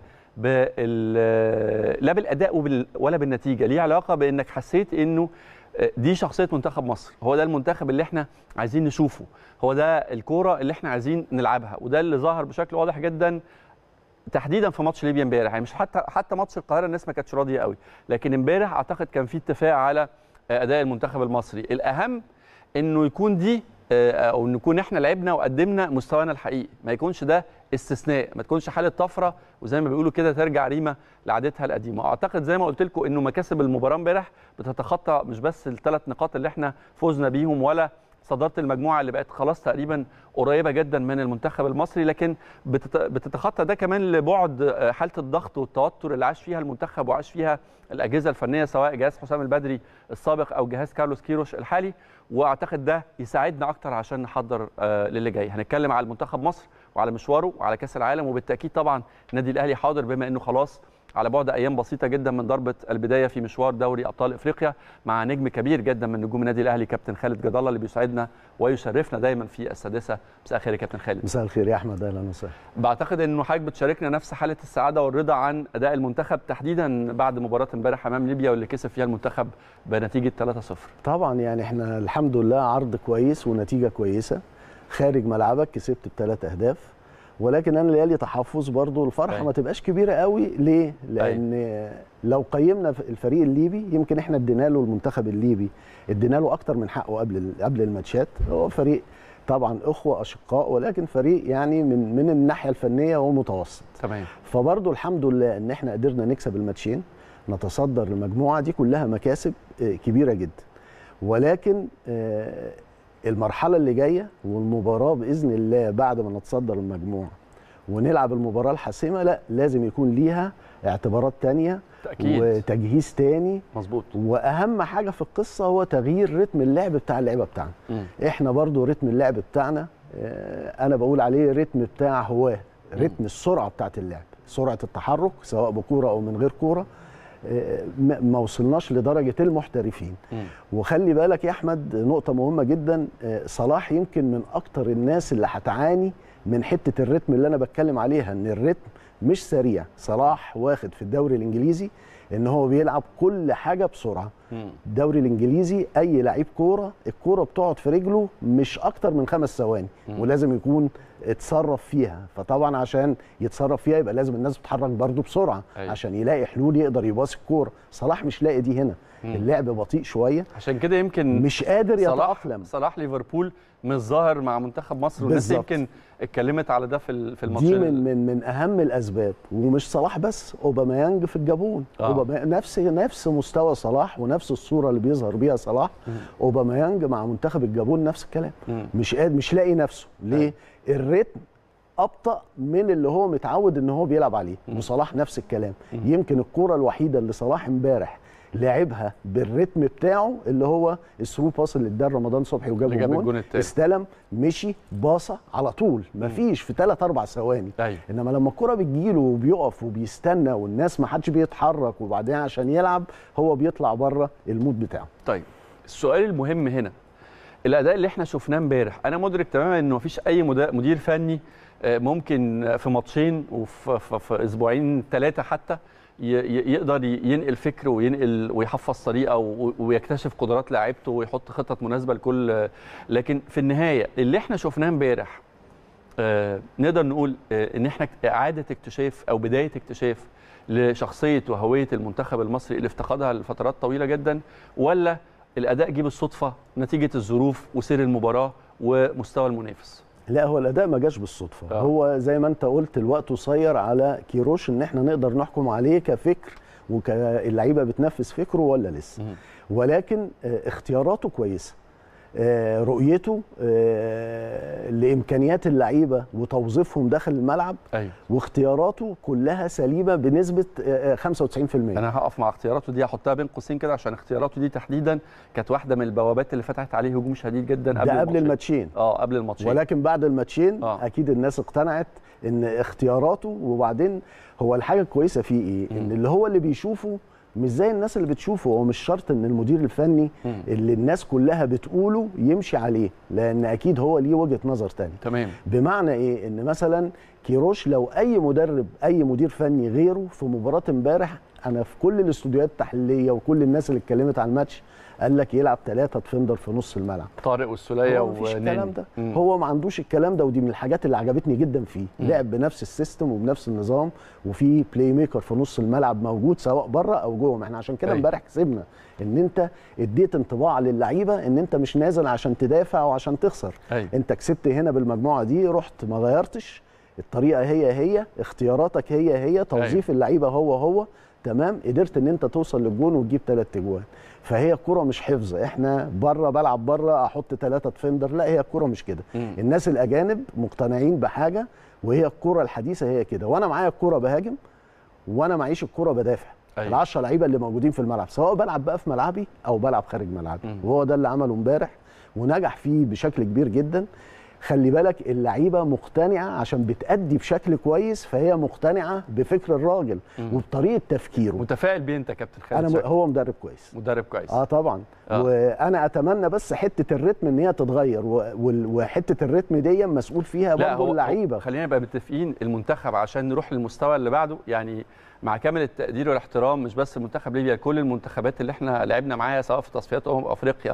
لا بالاداء ولا بالنتيجة، ليه علاقة بانك حسيت انه دي شخصية منتخب مصر، هو ده المنتخب اللي احنا عايزين نشوفه، هو ده الكورة اللي احنا عايزين نلعبها، وده اللي ظهر بشكل واضح جدا تحديدا في ماتش ليبيا امبارح. يعني مش حتى ماتش القاهره الناس ما كانتش راضيه قوي، لكن امبارح اعتقد كان في اتفاق على اداء المنتخب المصري. الاهم انه يكون دي او نكون احنا لعبنا وقدمنا مستوانا الحقيقي، ما يكونش ده استثناء، ما تكونش حاله طفره وزي ما بيقولوا كده ترجع ريما لعادتها القديمه. اعتقد زي ما قلت لكم انه مكاسب المباراه امبارح بتتخطى مش بس ال3 نقاط اللي احنا فوزنا بيهم ولا صدارة المجموعة اللي بقت خلاص تقريبا قريبة جدا من المنتخب المصري، لكن بتتخطى ده كمان لبعد حالة الضغط والتوتر اللي عاش فيها المنتخب وعاش فيها الأجهزة الفنية سواء جهاز حسام البدري السابق أو جهاز كارلوس كيروش الحالي، وأعتقد ده يساعدنا أكتر عشان نحضر للي جاي. هنتكلم على المنتخب مصر وعلى مشواره وعلى كأس العالم، وبالتأكيد طبعا النادي الأهلي حاضر بما أنه خلاص على بعد ايام بسيطه جدا من ضربه البدايه في مشوار دوري ابطال افريقيا مع نجم كبير جدا من نجوم النادي الاهلي كابتن خالد جد الله اللي بيسعدنا ويشرفنا دايما في السادسه. مساء الخير يا كابتن خالد. مساء الخير يا احمد، اهلا وسهلا. بعتقد انه حضرتك بتشاركنا نفس حاله السعاده والرضا عن اداء المنتخب تحديدا بعد مباراه امبارح امام ليبيا واللي كسب فيها المنتخب بنتيجه 3-0. طبعا يعني احنا الحمد لله عرض كويس ونتيجه كويسه، خارج ملعبك كسبت ب3 أهداف، ولكن انا ليالي تحفظ برضو الفرحه ما تبقاش كبيره قوي. ليه؟ لان لو قيمنا الفريق الليبي، يمكن احنا ادينا له المنتخب الليبي ادينا له اكتر من حقه قبل الماتشات. هو فريق طبعا اخوه اشقاء، ولكن فريق يعني من الناحيه الفنيه هو متوسط. تمام. فبرضو الحمد لله ان احنا قدرنا نكسب الماتشين، نتصدر المجموعه دي، كلها مكاسب كبيره جدا. ولكن المرحله اللي جايه والمباراه باذن الله بعد ما نتصدر المجموعه ونلعب المباراه الحاسمه، لا لازم يكون ليها اعتبارات تانية تأكيد. وتجهيز تاني. مظبوط. واهم حاجه في القصه هو تغيير رتم اللعب بتاع اللعيبه بتاعنا. احنا برضو رتم اللعب بتاعنا انا بقول عليه رتم بتاع هواه، رتم السرعه بتاعت اللعب، سرعه التحرك سواء بكوره او من غير كوره. ما وصلناش لدرجه المحترفين. وخلي بالك يا احمد نقطه مهمه جدا، صلاح يمكن من اكتر الناس اللي هتعاني من حته الريتم اللي انا بتكلم عليها، ان الريتم مش سريع. صلاح واخد في الدوري الانجليزي ان هو بيلعب كل حاجه بسرعه. الدوري الانجليزي اي لعيب كوره الكوره بتقعد في رجله مش اكتر من 5 ثواني، ولازم يكون اتصرف فيها. فطبعا عشان يتصرف فيها يبقى لازم الناس تتحرك برده بسرعه عشان يلاقي حلول يقدر يباصي الكوره. صلاح مش لاقي دي هنا. اللعب بطيء شويه، عشان كده يمكن مش قادر يتأقلم. صلاح ليفربول مش ظاهر مع منتخب مصر، والناس يمكن اتكلمت على ده في الماتشين دي من اهم الاسباب. ومش صلاح بس، اوباميانج في الجابون نفس مستوى صلاح ونفس الصوره اللي بيظهر بيها صلاح. اوباميانج مع منتخب الجابون نفس الكلام. مش لاقي نفسه. ليه؟ الريتم ابطا من اللي هو متعود ان هو بيلعب عليه. وصلاح نفس الكلام. يمكن الكره الوحيده اللي صلاح امبارح لعبها بالريتم بتاعه اللي هو الثرو باس اللي اداه رمضان صبحي وجاب الجون. استلم، مشي، باصه على طول، مفيش في 3-4 ثواني. انما لما الكره بتجيله وبيقف وبيستنى والناس ما حدش بيتحرك وبعدين عشان يلعب، هو بيطلع بره المود بتاعه. طيب السؤال المهم هنا، الاداء اللي احنا شفناه امبارح، انا مدرك تماما انه مفيش اي مدير فني ممكن في ماتشين وفي اسبوعين 3 حتى يقدر ينقل فكر وينقل ويحفظ طريقه ويكتشف قدرات لاعيبته ويحط خطط مناسبه لكل. لكن في النهايه اللي احنا شفناه امبارح نقدر نقول ان احنا اعاده اكتشاف او بدايه اكتشاف لشخصيه وهويه المنتخب المصري اللي افتقدها لفترات طويله جدا، ولا الاداء جه بالصدفه نتيجه الظروف وسير المباراه ومستوى المنافس؟ لا، هو الاداء ما جاش بالصدفه. هو زي ما انت قلت الوقت قصير على كيروش ان احنا نقدر نحكم عليه كفكر وكاللعيبه بتنفذ فكره ولا لسه. ولكن اختياراته كويسه، رؤيته لامكانيات اللعيبه وتوظيفهم داخل الملعب. واختياراته كلها سليمه بنسبه 95%. انا هقف مع اختياراته دي، هحطها بين قوسين كده، عشان اختياراته دي تحديدا كانت واحده من البوابات اللي فتحت عليه هجوم شديد جدا قبل الماتشين. قبل الماتشين. ولكن بعد الماتشين اكيد الناس اقتنعت ان اختياراته. وبعدين هو الحاجه الكويسه فيه ايه؟ ان اللي هو اللي بيشوفه مش زي الناس اللي بتشوفه. هو مش شرط ان المدير الفني اللي الناس كلها بتقوله يمشي عليه، لان اكيد هو ليه وجهه نظر تاني. تمام. بمعنى ايه؟ ان مثلا كيروش لو اي مدرب اي مدير فني غيره في مباراه امبارح، انا في كل الاستوديوهات التحليليه وكل الناس اللي اتكلمت عن الماتش قال لك يلعب 3 ديفندر في نص الملعب، طارق والسوليه وناني. الكلام ده هو ما عندوش الكلام ده، ودي من الحاجات اللي عجبتني جدا فيه. لعب بنفس السيستم وبنفس النظام، وفي بلاي ميكر في نص الملعب موجود سواء بره او جوه. ما احنا عشان كده امبارح كسبنا، ان انت اديت انطباع للعيبه ان انت مش نازل عشان تدافع وعشان تخسر. انت كسبت هنا بالمجموعه دي، رحت ما غيرتش الطريقه، هي اختياراتك هي توظيف اللعيبه هو تمام. قدرت ان انت توصل للجون وتجيب 3 اجوان. فهي الكرة مش حفظ، احنا بره بلعب بره احط 3 ديفندر، لا هي الكرة مش كده. الناس الاجانب مقتنعين بحاجه، وهي الكرة الحديثه هي كده. وانا معايا الكرة بهاجم، وانا معيش الكرة بدافع. ال10 لعيبه اللي موجودين في الملعب، سواء بلعب بقى في ملعبي او بلعب خارج ملعبي. وهو ده اللي عمله امبارح ونجح فيه بشكل كبير جدا. خلي بالك اللعيبه مقتنعه عشان بتأدي بشكل كويس، فهي مقتنعه بفكر الراجل وبطريقه تفكيره. متفائل بيه انت كابتن خالد؟ هو مدرب كويس. مدرب كويس طبعا. وانا اتمنى بس حته الريتم ان هي تتغير، وحته الريتم دي مسؤول فيها برضه اللعيبه. خلينا نبقى متفقين، المنتخب عشان نروح للمستوى اللي بعده، يعني مع كامل التقدير والاحترام، مش بس منتخب ليبيا، كل المنتخبات اللي احنا لعبنا معاها سواء في تصفيات افريقيا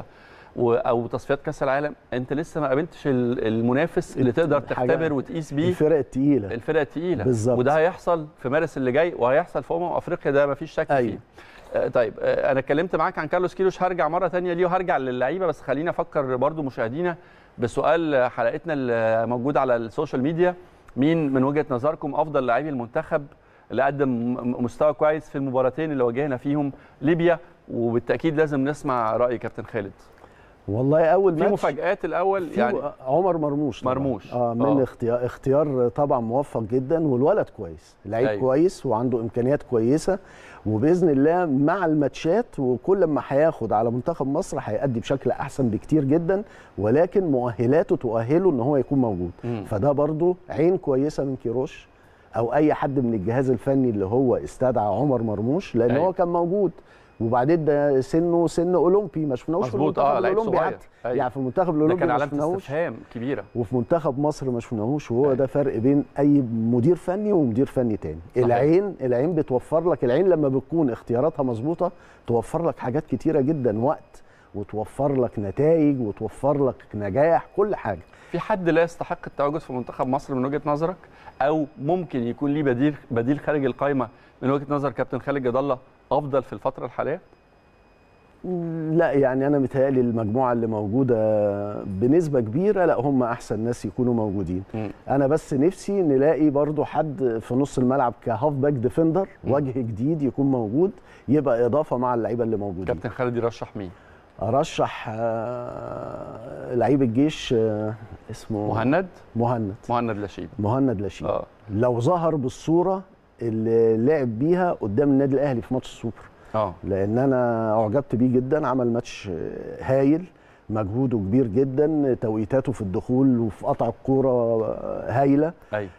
او تصفيات كاس العالم، انت لسه ما قابلتش المنافس اللي تقدر تختبر وتقيس بيه الفرق الثقيله بالظبط. وده هيحصل في مارس اللي جاي، وهيحصل في افريقيا، ده ما فيش شك فيه. طيب انا اتكلمت معاك عن كارلوس كيروش، هرجع مره ثانيه ليه وهرجع للعيبه، بس خليني افكر برضو مشاهدينا بسؤال حلقتنا اللي موجود على السوشيال ميديا. مين من وجهه نظركم افضل لاعبي المنتخب اللي قدم مستوى كويس في المباراتين اللي واجهنا فيهم ليبيا؟ وبالتاكيد لازم نسمع راي كابتن خالد. والله اول في مفاجآت الاول يعني عمر مرموش من اختيار طبعا موفق جدا، والولد كويس، لعيب كويس وعنده امكانيات كويسه، وباذن الله مع الماتشات وكل ما هياخد على منتخب مصر هيأدي بشكل احسن بكتير جدا، ولكن مؤهلاته تؤهله ان هو يكون موجود. فده برضو عين كويسه من كيروش او اي حد من الجهاز الفني اللي هو استدعى عمر مرموش، لان هو كان موجود، وبعدين ده سن اولمبي ما شفناهوش في المنتخب الاولمبي حتى. يعني في المنتخب الاولمبي كان علامه استفهام كبيره، وفي منتخب مصر ما شفناهوش، وهو ده فرق بين اي مدير فني ومدير فني تاني. العين بتوفر لك، العين لما بتكون اختياراتها مظبوطه توفر لك حاجات كتيره جدا، وقت، وتوفر لك نتائج، وتوفر لك نجاح، كل حاجه. في حد لا يستحق التواجد في منتخب مصر من وجهه نظرك، او ممكن يكون ليه بديل خارج القائمه من وجهه نظر كابتن خالد جد الله افضل في الفتره الحاليه؟ لا يعني انا متهيألي المجموعه اللي موجوده بنسبه كبيره لا هم احسن ناس يكونوا موجودين. انا بس نفسي نلاقي برضو حد في نص الملعب كهاف باك ديفندر، وجه جديد يكون موجود، يبقى اضافه مع اللعيبه اللي موجودين. كابتن خالد يرشح مين؟ ارشح لعيب الجيش اسمه مهند لاشيب. لو ظهر بالصوره اللي لعب بيها قدام النادي الاهلي في ماتش السوبر، لان انا اعجبت بيه جدا، عمل ماتش هايل، مجهوده كبير جدا، توقيتاته في الدخول وفي قطع الكوره هايله.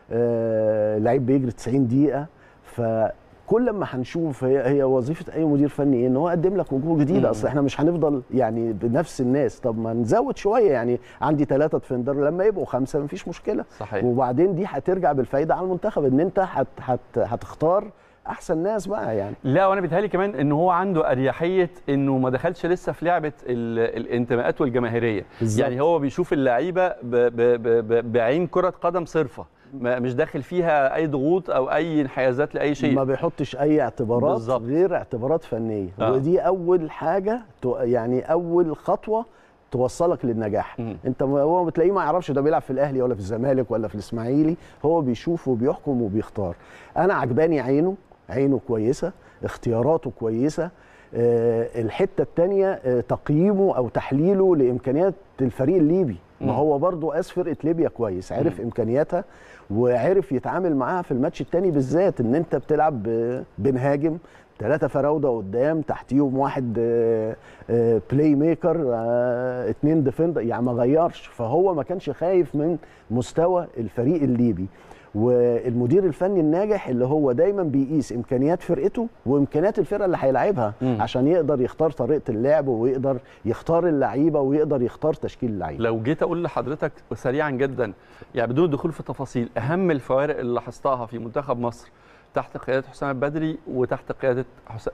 لعيب بيجري 90 دقيقه. فكل ما هنشوف هي وظيفه اي مدير فني ايه؟ ان هو يقدم لك وجوه جديده. اصل احنا مش هنفضل يعني بنفس الناس، طب ما نزود شويه، يعني عندي 3 ديفندر لما يبقوا 5 مفيش مشكله. صحيح. وبعدين دي هترجع بالفايده على المنتخب، ان انت هتختار احسن ناس بقى يعني. لا وانا بيتهيألي كمان ان هو عنده اريحيه انه ما دخلش لسه في لعبه الانتماءات والجماهيريه. يعني هو بيشوف اللعيبه بعين كره قدم صرفه، مش داخل فيها اي ضغوط او اي انحيازات لاي شيء، ما بيحطش اي اعتبارات بالزبط. غير اعتبارات فنيه. ودي اول حاجه يعني اول خطوه توصلك للنجاح. انت هو بتلاقيه ما يعرفش ده بيلعب في الاهلي ولا في الزمالك ولا في الاسماعيلي، هو بيشوف وبيحكم وبيختار. انا عجباني عينه كويسه، اختياراته كويسه. الحته الثانيه تقييمه او تحليله لامكانيات الفريق الليبي. ما هو برضو قاس فرقه ليبيا كويس، عرف امكانياتها وعرف يتعامل معاها في الماتش الثاني بالذات. ان انت بتلعب بنهاجم 3 فراوده قدام، تحتيهم 1 بلاي ميكر، 2 ديفندر، يعني ما غيرش. فهو ما كانش خايف من مستوى الفريق الليبي. والمدير الفني الناجح اللي هو دايما بيقيس امكانيات فرقته وامكانيات الفرقه اللي هيلاعبها، عشان يقدر يختار طريقه اللعب ويقدر يختار اللعيبه ويقدر يختار تشكيل اللعيبه. لو جيت اقول لحضرتك سريعا جدا، يعني بدون الدخول في التفاصيل، اهم الفوارق اللي لاحظتها في منتخب مصر تحت قياده حسام البدري وتحت قياده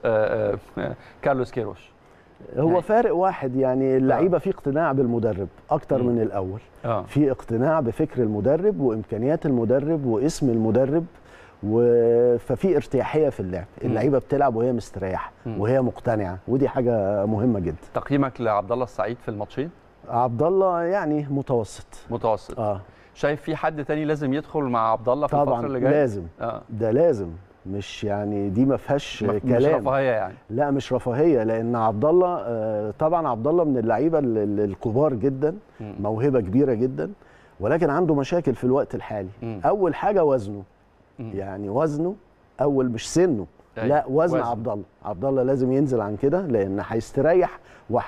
كارلوس كيروش؟ هو فارق واحد، يعني اللعيبه في اقتناع بالمدرب اكتر من الاول. في اقتناع بفكر المدرب وامكانيات المدرب واسم المدرب، ففي ارتياحيه في اللعب. اللعيبه بتلعب وهي مستريحه وهي مقتنعه، ودي حاجه مهمه جدا. تقييمك لعبد الله السعيد في الماتشين؟ عبد الله يعني متوسط. شايف في حد تاني لازم يدخل مع عبد الله في الفتره اللي جايه؟ طبعا لازم. ده لازم، مش يعني دي ما فيهاش كلام. مش رفاهيه يعني؟ لا مش رفاهيه، لان عبد الله طبعا عبد الله من اللعيبه الكبار جدا، موهبه كبيره جدا، ولكن عنده مشاكل في الوقت الحالي. اول حاجه وزنه، يعني وزنه اول، مش سنه. لا وزن عبد الله لازم ينزل عن كده، لان هيستريح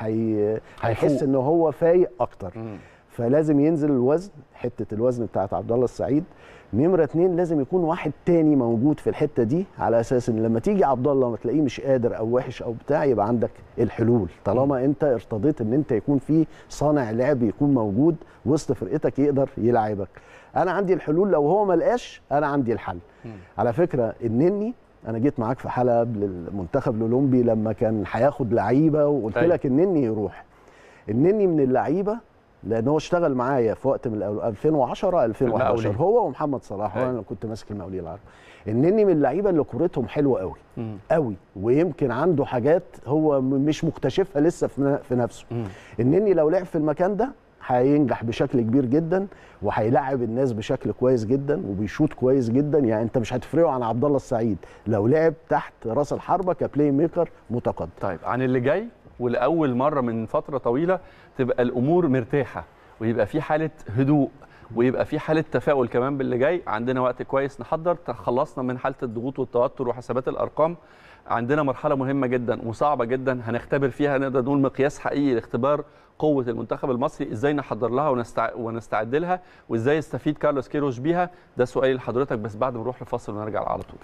وهيحس ان هو فايق اكتر. فلازم ينزل الوزن، حته الوزن بتاعت عبد الله السعيد. نمرة 2 لازم يكون واحد تاني موجود في الحته دي، على اساس ان لما تيجي عبد الله ما تلاقيه مش قادر او وحش او بتاع، يبقى عندك الحلول. طالما انت ارتضيت ان انت يكون في صانع لعب يكون موجود وسط فرقتك يقدر يلعبك. انا عندي الحلول، لو هو ما لقاش انا عندي الحل. على فكره النني، انا جيت معاك في حلقه قبل المنتخب الاولمبي لما كان هياخد لعيبه وقلت لك النني يروح. النني من اللعيبه، لان هو اشتغل معايا في وقت من 2010 2011 هو ومحمد صلاح، وانا كنت ماسك المقاولين العرب. النني من اللعيبه اللي كورتهم حلوه قوي قوي، ويمكن عنده حاجات هو مش مكتشفها لسه في نفسه. النني لو لعب في المكان ده هينجح بشكل كبير جدا، وهيلاعب الناس بشكل كويس جدا، وبيشوط كويس جدا. يعني انت مش هتفرقه عن عبد الله السعيد لو لعب تحت راس الحربه كبلاي ميكر متقدم. طيب عن اللي جاي، ولاول مره من فتره طويله تبقى الامور مرتاحه، ويبقى في حاله هدوء، ويبقى في حاله تفاؤل كمان باللي جاي. عندنا وقت كويس نحضر، خلصنا من حاله الضغوط والتوتر وحسابات الارقام. عندنا مرحله مهمه جدا وصعبه جدا هنختبر فيها، نقدر نقول مقياس حقيقي لاختبار قوه المنتخب المصري، ازاي نحضر لها ونستعد لها، وازاي يستفيد كارلوس كيروش بيها. ده سؤالي لحضرتك، بس بعد ما نروح لفاصل ونرجع على طول.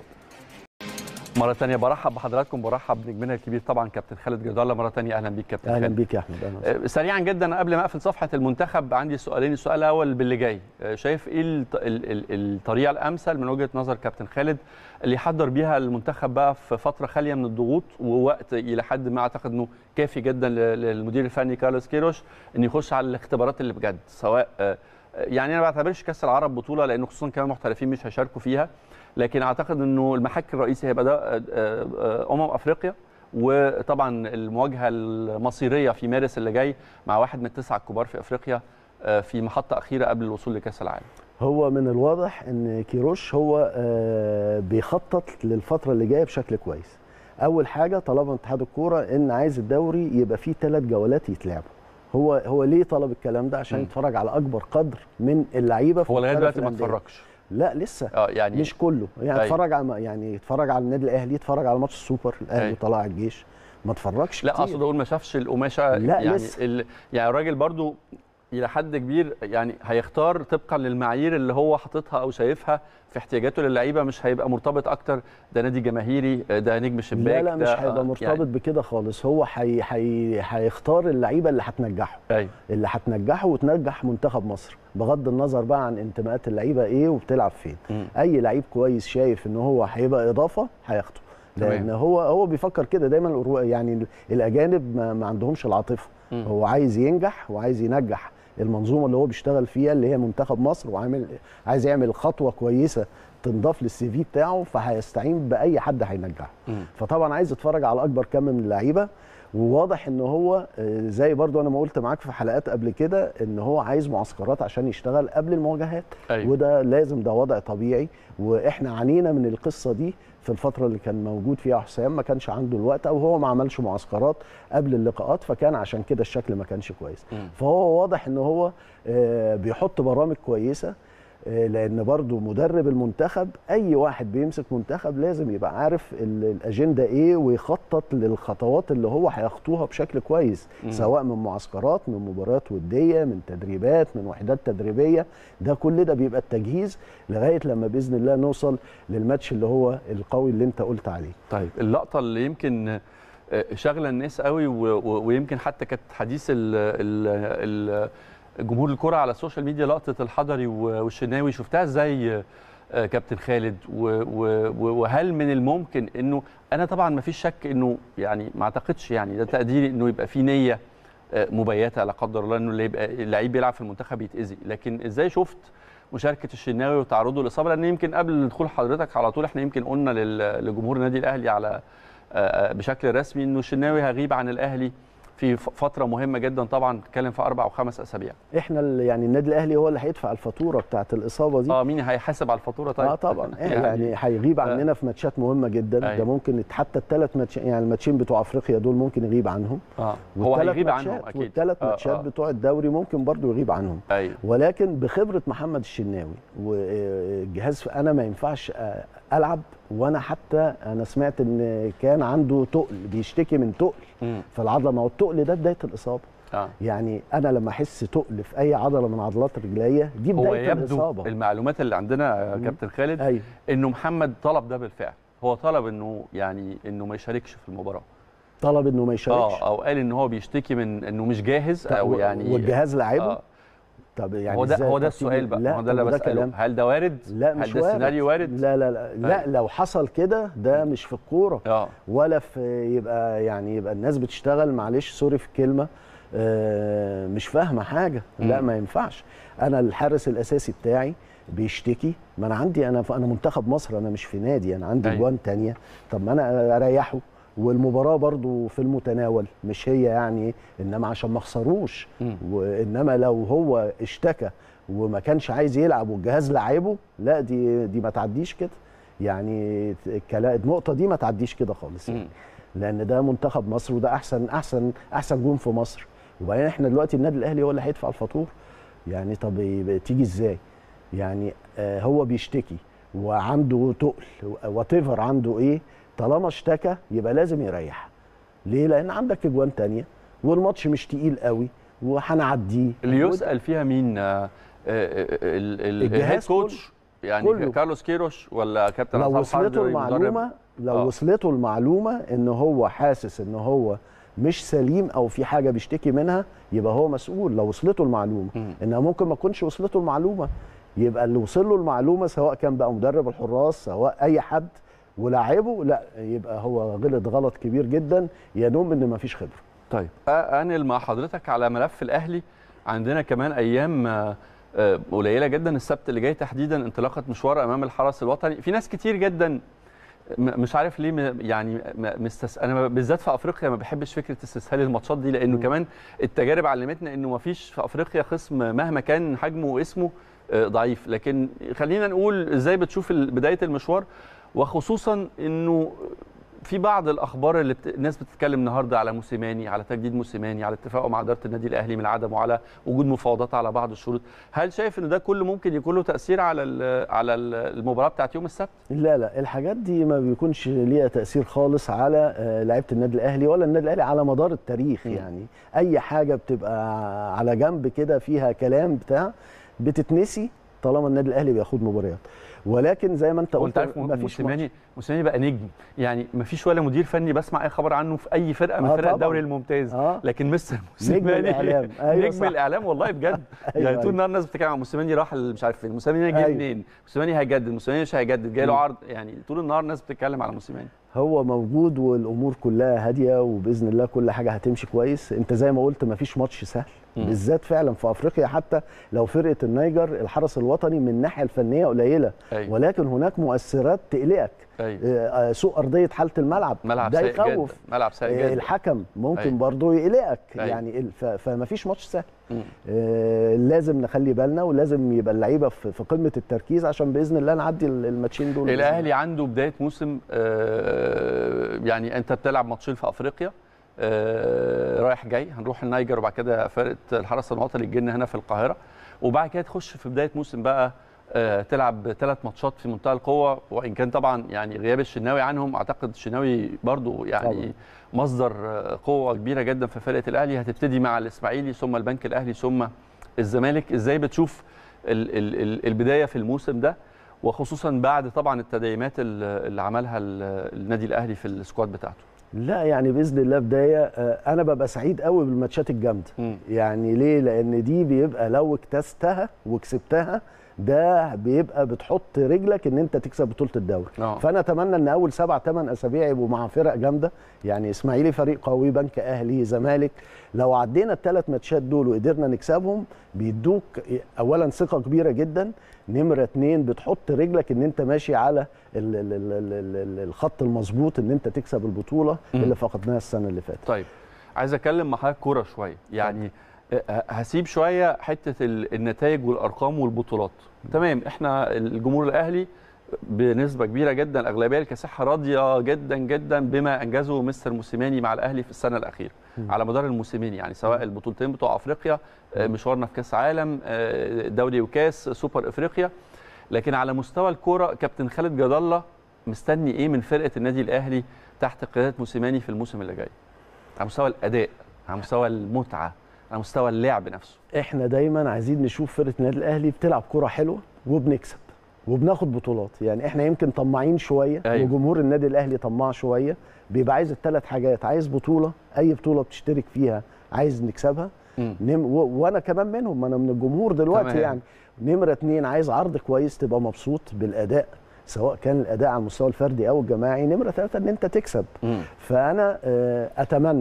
مرة ثانية برحب بحضراتكم، برحب بنجمنا الكبير طبعا كابتن خالد جد الله. مرة ثانية أهلا بيك كابتن خالد. أهلا بيك يا أحمد. سريعا جدا قبل ما أقفل صفحة المنتخب، عندي سؤالين. السؤال الأول باللي جاي، شايف إيه الطريقة الأمثل من وجهة نظر كابتن خالد اللي يحضر بيها المنتخب بقى في فترة خالية من الضغوط، ووقت إلى حد ما أعتقد إنه كافي جدا للمدير الفني كارلوس كيروش إنه يخش على الاختبارات اللي بجد، سواء يعني أنا ما بعتبرش كأس العرب بطولة لأنه خصوصا كمان محترفين مش هيشاركوا فيها، لكن اعتقد انه المحك الرئيسي هيبقى ده افريقيا، وطبعا المواجهه المصيريه في مارس اللي جاي مع واحد من التسعه الكبار في افريقيا في محطه اخيره قبل الوصول لكاس العالم. هو من الواضح ان كيروش هو بيخطط للفتره اللي جايه بشكل كويس. اول حاجه طلبها اتحاد الكوره ان عايز الدوري يبقى فيه 3 جولات يتلعبوا. هو ليه طلب الكلام ده؟ عشان يتفرج على اكبر قدر من اللعيبه. هو لغايه دلوقتي ما اتفرجش. لا لسه يعني مش كله يعني. اتفرج على النادي الاهلي، اتفرج على ماتش السوبر الاهلي وطلائع الجيش، ما اتفرجش لا كتير. اقصد اقول ما شافش القماشه. لا يعني لسه. يعني الراجل برضو الى حد كبير يعني هيختار طبقا للمعايير اللي هو حاططها او شايفها في احتياجاته للعيبه، مش هيبقى مرتبط اكتر ده نادي جماهيري، ده نجم شباك. لا مش هيبقى مرتبط يعني بكده خالص. هو هيختار اللعيبه اللي هتنجحه، اللي هتنجحه وتنجح منتخب مصر، بغض النظر بقى عن انتماءات اللعيبه ايه وبتلعب فين. اي لعيب كويس شايف ان هو هيبقى اضافه هياخده، لان هو بيفكر كده دايما. يعني الاجانب ما عندهمش العاطفه. هو عايز ينجح وعايز ينجح المنظومه اللي هو بيشتغل فيها اللي هي منتخب مصر، عايز يعمل خطوه كويسه تنضاف للسي في بتاعه، فهيستعين باي حد هينجحه. فطبعا عايز يتفرج على اكبر كم من اللعيبه، وواضح ان هو زي برضو انا ما قلت معاك في حلقات قبل كده ان هو عايز معسكرات عشان يشتغل قبل المواجهات. وده لازم، ده وضع طبيعي، واحنا عانينا من القصه دي في الفتره اللي كان موجود فيها حسام، ما كانش عنده الوقت او هو ما عملش معسكرات قبل اللقاءات، فكان عشان كده الشكل ما كانش كويس. فهو واضح ان هو بيحط برامج كويسه، لان برضو مدرب المنتخب اي واحد بيمسك منتخب لازم يبقى عارف الاجنده ايه ويخطط للخطوات اللي هو هيخطوها بشكل كويس، سواء من معسكرات، من مباريات وديه، من تدريبات، من وحدات تدريبيه. ده كل ده بيبقى التجهيز لغايه لما باذن الله نوصل للماتش اللي هو القوي اللي انت قلت عليه. طيب اللقطه اللي يمكن شغله الناس قوي ويمكن حتى كانت حديث جمهور الكرة على السوشيال ميديا، لقطة الحضري والشناوي، شفتها ازاي كابتن خالد؟ وهل من الممكن انه، انا طبعا ما فيش شك انه يعني ما اعتقدش يعني ده تقديري انه يبقى في نية مبيتة لا قدر الله انه اللي يبقى اللعيب بيلعب في المنتخب يتأذي، لكن ازاي شفت مشاركة الشناوي وتعرضه للإصابة؟ لان يمكن قبل دخول حضرتك على طول احنا يمكن قلنا لجمهور النادي الاهلي على بشكل رسمي انه الشناوي هيغيب عن الاهلي في فتره مهمه جدا، طبعا بتتكلم في 4 أو 5 أسابيع. احنا يعني النادي الاهلي هو اللي هيدفع الفاتوره بتاعه الاصابه دي. مين هيحاسب على الفاتوره؟ طيب طبعا يعني هيغيب عننا في ماتشات مهمه جدا. ده ممكن حتى ال3 ماتش، يعني الماتشين بتوع افريقيا دول ممكن يغيب عنهم. هو هيغيب عنهم اكيد. وال3 ماتشات بتوع الدوري ممكن برضو يغيب عنهم. ولكن بخبره محمد الشناوي والجهاز انا ما ينفعش العب، وانا حتى انا سمعت ان كان عنده تقل، بيشتكي من تقل في العضله. ما هو التقل ده بدايه الاصابه. يعني انا لما احس تقل في اي عضله من عضلات رجليا دي بدايه الاصابه. هو يبدو المعلومات اللي عندنا كابتن خالد انه محمد طلب ده بالفعل، هو طلب انه يعني انه ما يشاركش في المباراه، طلب انه ما يشاركش او قال ان هو بيشتكي من انه مش جاهز او يعني والجهاز لاعبه. طب يعني هو ده السؤال بقى، هو ده اللي بسأله، هل ده وارد؟ لا مش هل ده السيناريو وارد؟ لا لو حصل كده ده مش في الكوره ولا في يبقى الناس بتشتغل، معلش سوري في الكلمه، مش فاهمه حاجه. لا ما ينفعش. انا الحارس الاساسي بتاعي بيشتكي، ما انا عندي، انا منتخب مصر، انا مش في نادي، انا عندي جوان تانية. طب ما انا اريحه، والمباراه برضو في المتناول، مش هي يعني، انما عشان ما اخسروش. وانما لو هو اشتكى وما كانش عايز يلعب والجهاز لعبه، لا دي ما تعديش كده يعني. النقطه دي ما تعديش كده خالص يعني. لان ده منتخب مصر، وده احسن جون في مصر. وبعدين احنا دلوقتي النادي الاهلي هو اللي هيدفع الفاتوره يعني. طب تيجي ازاي يعني؟ هو بيشتكي وعنده تقل واتيفر عنده ايه، طالما اشتكى يبقى لازم يريح. ليه؟ لان عندك اجوان تانية والماتش مش تقيل قوي وهنعديه. اللي يسأل فيها مين؟ الهيد كوتش يعني كله. كارلوس كيروش ولا كابتن لو وصلته المعلومه وصلته المعلومه ان هو حاسس ان هو مش سليم او في حاجه بيشتكي منها، يبقى هو مسؤول. لو وصلته المعلومه انها ممكن ما تكونش وصلته المعلومه، يبقى اللي وصل له المعلومه سواء كان بقى مدرب الحراس سواء اي حد ولاعبه، لا يبقى هو غلط غلط كبير جدا ينوم ان ما فيش خبره. طيب انقل مع حضرتك على ملف الاهلي. عندنا كمان ايام قليله جدا، السبت اللي جاي تحديدا انطلاقه مشوار امام الحرس الوطني. في ناس كتير جدا مش عارف ليه يعني انا بالذات في افريقيا ما بحبش فكره استسهال الماتشات دي، لانه كمان التجارب علمتنا انه ما فيش في افريقيا خصم مهما كان حجمه واسمه ضعيف. لكن خلينا نقول ازاي بتشوف بدايه المشوار، وخصوصا انه في بعض الاخبار اللي الناس بتتكلم النهارده على موسيماني، على تجديد موسيماني، على اتفاقه مع اداره النادي الاهلي من عدم، وعلى وجود مفاوضات على بعض الشروط. هل شايف ان ده كله ممكن يكون له تاثير على المباراه بتاعت يوم السبت؟ لا الحاجات دي ما بيكونش ليها تاثير خالص على لعيبه النادي الاهلي ولا النادي الاهلي على مدار التاريخ. يعني اي حاجه بتبقى على جنب كده فيها كلام بتتنسي طالما النادي الاهلي بياخد مباريات. ولكن زي ما انت قلت موسيماني بقى نجم يعني. ما فيش ولا مدير فني بسمع اي خبر عنه في اي فرقه من فرق الدوري الممتاز. لكن مستر موسيماني نجم الاعلام. نجم الاعلام والله بجد. يعني طول النهار الناس بتتكلم عن موسيماني راح مش عارف فين، موسيماني جاي منين، موسيماني هيجدد، موسيماني مش هيجدد، جاي له عرض. يعني طول النهار الناس بتتكلم على موسيماني. هو موجود والامور كلها هاديه، وباذن الله كل حاجه هتمشي كويس. انت زي ما قلت مفيش ماتش سهل بالذات فعلا في افريقيا. حتى لو فرقه النيجر الحرس الوطني من الناحيه الفنيه قليله، ولكن هناك مؤثرات تقلقك. سوء ارضيه حاله الملعب ده يخوف. ملعب سيء جدا. الحكم ممكن برضه يقلقك. يعني فمفيش ماتش سهل. لازم نخلي بالنا، ولازم يبقى اللعيبه في قمه التركيز عشان باذن الله نعدي الماتشين دول. الاهلي عنده بدايه موسم يعني انت بتلعب ماتشين في افريقيا رايح جاي، هنروح النيجر وبعد كده فرقه الحرس الوطني تجي لنا هنا في القاهره، وبعد كده تخش في بدايه موسم بقى تلعب 3 ماتشات في منتهى القوه. وان كان طبعا يعني غياب الشناوي عنهم، اعتقد الشناوي برضو يعني طبعا مصدر قوه كبيره جدا في فرقه الاهلي. هتبتدي مع الاسماعيلي ثم البنك الاهلي ثم الزمالك. ازاي بتشوف البدايه في الموسم ده، وخصوصا بعد طبعا التدعيمات اللي عملها النادي الاهلي في السكواد بتاعته؟ لا يعني باذن الله بدايه. انا ببقى سعيد قوي بالماتشات الجامده. يعني ليه؟ لان دي بيبقى لو اكتستها وكسبتها ده بيبقى بتحط رجلك ان انت تكسب بطوله الدوري. فانا اتمنى ان اول 7-8 اسابيع يبقوا مع فرق جامده. يعني اسماعيلي فريق قوي، بنك اهلي، زمالك، لو عدينا ال3 ماتشات دول وقدرنا نكسبهم بيدوك اولا ثقه كبيره جدا، نمره 2 بتحط رجلك ان انت ماشي على الخط المظبوط ان انت تكسب البطوله اللي فقدناها السنه اللي فاتت. طيب عايز اتكلم مع حضرتك كوره شويه. يعني هسيب شويه حته النتائج والارقام والبطولات. تمام، احنا الجمهور الاهلي بنسبه كبيره جدا الاغلبيه الكاسحه راضيه جدا جدا بما انجزه مستر موسيماني مع الاهلي في السنه الاخيره على مدار الموسمين. يعني سواء البطولتين بتوع افريقيا، مشوارنا في كاس عالم، دوري وكاس، سوبر افريقيا. لكن على مستوى الكوره كابتن خالد جد الله مستني ايه من فرقه النادي الاهلي تحت قياده موسيماني في الموسم اللي جاي؟ على مستوى الاداء، على مستوى المتعه، على مستوى اللعب نفسه. احنا دايما عايزين نشوف فرقه النادي الاهلي بتلعب كوره حلوه وبنكسب وبناخد بطولات. يعني احنا يمكن طماعين شويه. أيوة. وجمهور النادي الاهلي طماع شويه، بيبقى عايز ال3 حاجات. عايز بطوله، اي بطوله بتشترك فيها عايز نكسبها. وانا كمان منهم، انا من الجمهور دلوقتي. يعني نمره 2 عايز عرض كويس، تبقى مبسوط بالاداء سواء كان الاداء على المستوى الفردي او الجماعي. نمره 3 ان انت تكسب. فانا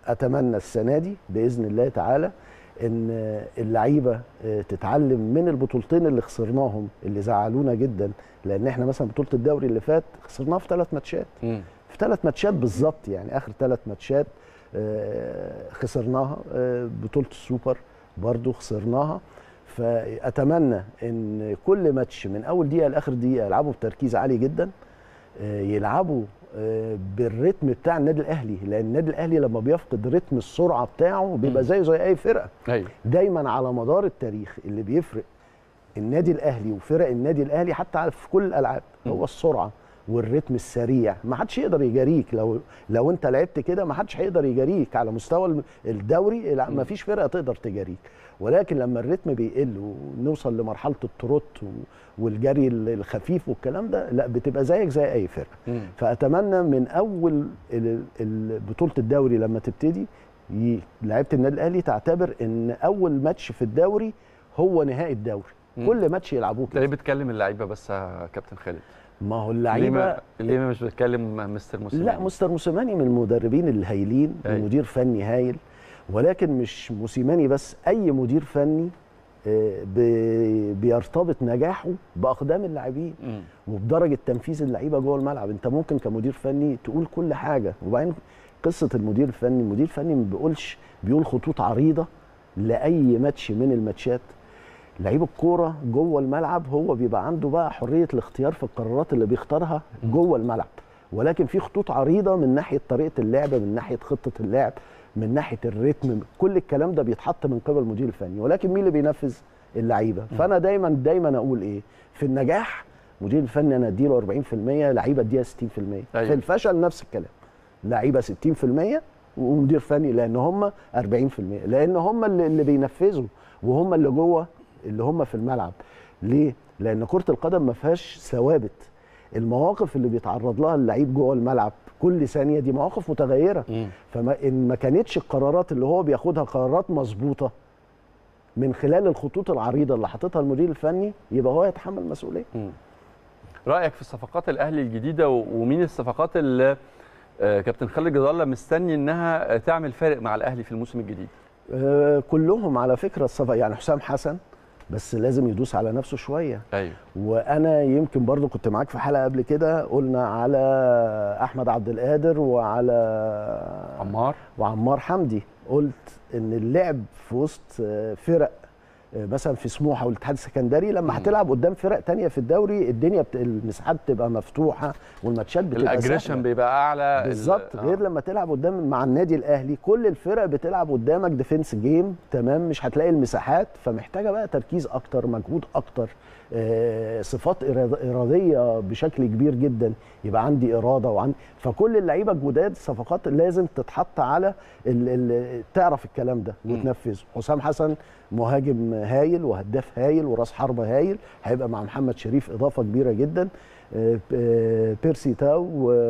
اتمنى السنه دي باذن الله تعالى ان اللعيبه تتعلم من البطولتين اللي خسرناهم اللي زعلونا جدا، لان احنا مثلا بطوله الدوري اللي فات خسرناها في 3 ماتشات، في 3 ماتشات بالظبط، يعني اخر 3 ماتشات خسرناها. بطوله السوبر برضو خسرناها. فاتمنى ان كل ماتش من اول دقيقه لاخر دقيقه يلعبوا بتركيز عالي جدا، يلعبوا بالريتم بتاع النادي الاهلي، لان النادي الاهلي لما بيفقد رتم السرعه بتاعه بيبقى زيه زي اي فرقه. دايما على مدار التاريخ اللي بيفرق النادي الاهلي وفرق النادي الاهلي حتى في كل الالعاب هو السرعه والريتم السريع. ما حدش يقدر يجاريك لو انت لعبت كده، ما حدش هيقدر يجاريك على مستوى الدوري، ما فيش فرقه تقدر تجاريك. ولكن لما الريتم بيقل ونوصل لمرحله التروت والجري الخفيف والكلام ده، لا بتبقى زيك زي اي فرقه. فاتمنى من اول بطوله الدوري لما تبتدي لعيبه النادي الاهلي تعتبر ان اول ماتش في الدوري هو نهائي الدوري. كل ماتش يلعبوه كده. ليه بتكلم اللعيبه بس يا كابتن خالد؟ ما هو اللعيبه ليه مش بتكلم مستر موسيماني؟ لا، مستر موسيماني من المدربين الهايلين، مدير فني هايل، ولكن مش موسيماني بس، اي مدير فني بيرتبط نجاحه باقدام اللاعبين وبدرجه تنفيذ اللعيبه جوه الملعب. انت ممكن كمدير فني تقول كل حاجه، وبعدين قصه المدير الفني، المدير الفني ما بيقول خطوط عريضه لاي ماتش من الماتشات. لعيب الكوره جوه الملعب هو بيبقى عنده بقى حريه الاختيار في القرارات اللي بيختارها جوه الملعب، ولكن في خطوط عريضه من ناحيه طريقه اللعب، من ناحيه خطه اللعب، من ناحيه الريتم، كل الكلام ده بيتحط من قبل المدير الفني، ولكن مين اللي بينفذ؟ اللعيبه. فانا دايما اقول ايه في النجاح؟ مدير الفني انا اديله 40%، لعيبه اديها 60%. في الفشل نفس الكلام، لعيبه 60% ومدير فني، لان هم 40%، لان هم اللي بينفذوا وهم اللي جوه، اللي هم في الملعب. ليه؟ لان كره القدم ما فيهاش ثوابت. المواقف اللي بيتعرض لها اللعيب جوه الملعب كل ثانيه دي مواقف متغيره. فما كانتش القرارات اللي هو بياخدها قرارات مظبوطه من خلال الخطوط العريضه اللي حاططها المدير الفني، يبقى هو يتحمل مسؤوليه. رايك في صفقات الاهلي الجديده، ومين الصفقات اللي كابتن خالد جد الله مستني انها تعمل فارق مع الاهلي في الموسم الجديد؟ كلهم على فكره الصفقه، يعني حسام حسن بس لازم يدوس على نفسه شويه. وانا يمكن برضو كنت معاك في حلقه قبل كده، قلنا على احمد عبد القادر وعلى وعمار حمدي، قلت ان اللعب في وسط فرق مثلا في سموحه والاتحاد السكندري، لما هتلعب قدام فرق تانية في الدوري الدنيا المساحات بتبقى مفتوحه والماتشات بتبقى الاجريشن بيبقى اعلى بالظبط. غير لما تلعب قدام مع النادي الاهلي كل الفرق بتلعب قدامك ديفنس جيم، تمام، مش هتلاقي المساحات، فمحتاجه بقى تركيز اكتر، مجهود اكتر، صفات اراديه بشكل كبير جدا، يبقى عندي اراده فكل اللعيبه الجداد صفقات لازم تتحط على تعرف الكلام ده وتنفذه. حسام حسن مهاجم هايل وهداف هايل وراس حربه هايل، هيبقى مع محمد شريف اضافه كبيره جدا. بيرسي تاو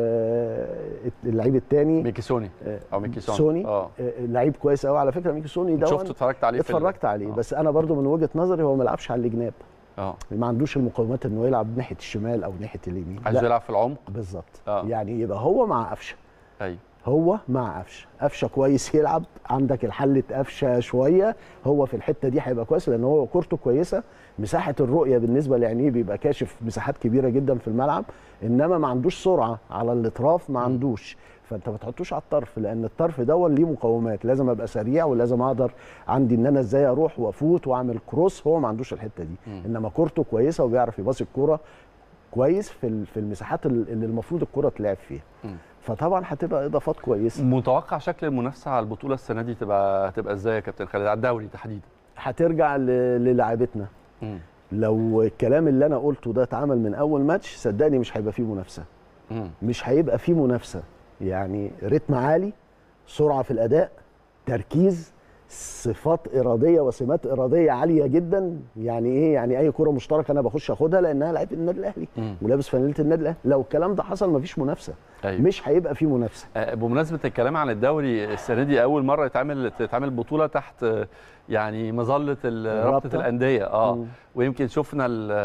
واللعيب الثاني ميكيسوني او ميكيسوني لعيب كويس قوي على فكره. ميكيسوني ده شفته اتفرجت عليه بس انا برضو من وجهه نظري هو ما لعبش على الجناب، ما عندوش المقومات انه يلعب ناحيه الشمال او ناحيه اليمين، عايز يلعب في العمق بالظبط. يعني يبقى هو مع قفشه. ايوه هو مع قفشه كويس يلعب، عندك الحله قفشه شويه، هو في الحته دي هيبقى كويس لان هو كورته كويسه، مساحه الرؤيه بالنسبه لعينيه بيبقى كاشف مساحات كبيره جدا في الملعب، انما ما عندوش سرعه على الاطراف، ما عندوش، فانت ما تحطوش على الطرف، لان الطرف ده ليه مقومات، لازم ابقى سريع ولازم اقدر عندي ان انا ازاي اروح وافوت واعمل كروس، هو ما عندوش الحته دي. انما كورته كويسه وبيعرف يباصي الكوره كويس في المساحات اللي المفروض الكوره تلعب فيها. فطبعا هتبقى اضافات كويسه. متوقع شكل المنافسه على البطوله السنه دي تبقى ازاي يا كابتن خالد، على الدوري تحديدا؟ هترجع للاعبتنا. لو الكلام اللي انا قلته ده اتعمل من اول ماتش صدقني مش هيبقى فيه منافسه. مش هيبقى فيه منافسه، يعني رتم عالي، سرعه في الاداء، تركيز، صفات اراديه وسمات اراديه عاليه جدا. يعني ايه؟ يعني اي كره مشتركه انا بخش اخدها لانها لعيبه النادي الاهلي ولابس فانيله النادي الاهلي. لو الكلام ده حصل مفيش منافسه. مش هيبقى في منافسه. بمناسبه الكلام عن الدوري، السنه دي اول مره تتعمل بطوله تحت يعني مظله رابطه الانديه. ويمكن شفنا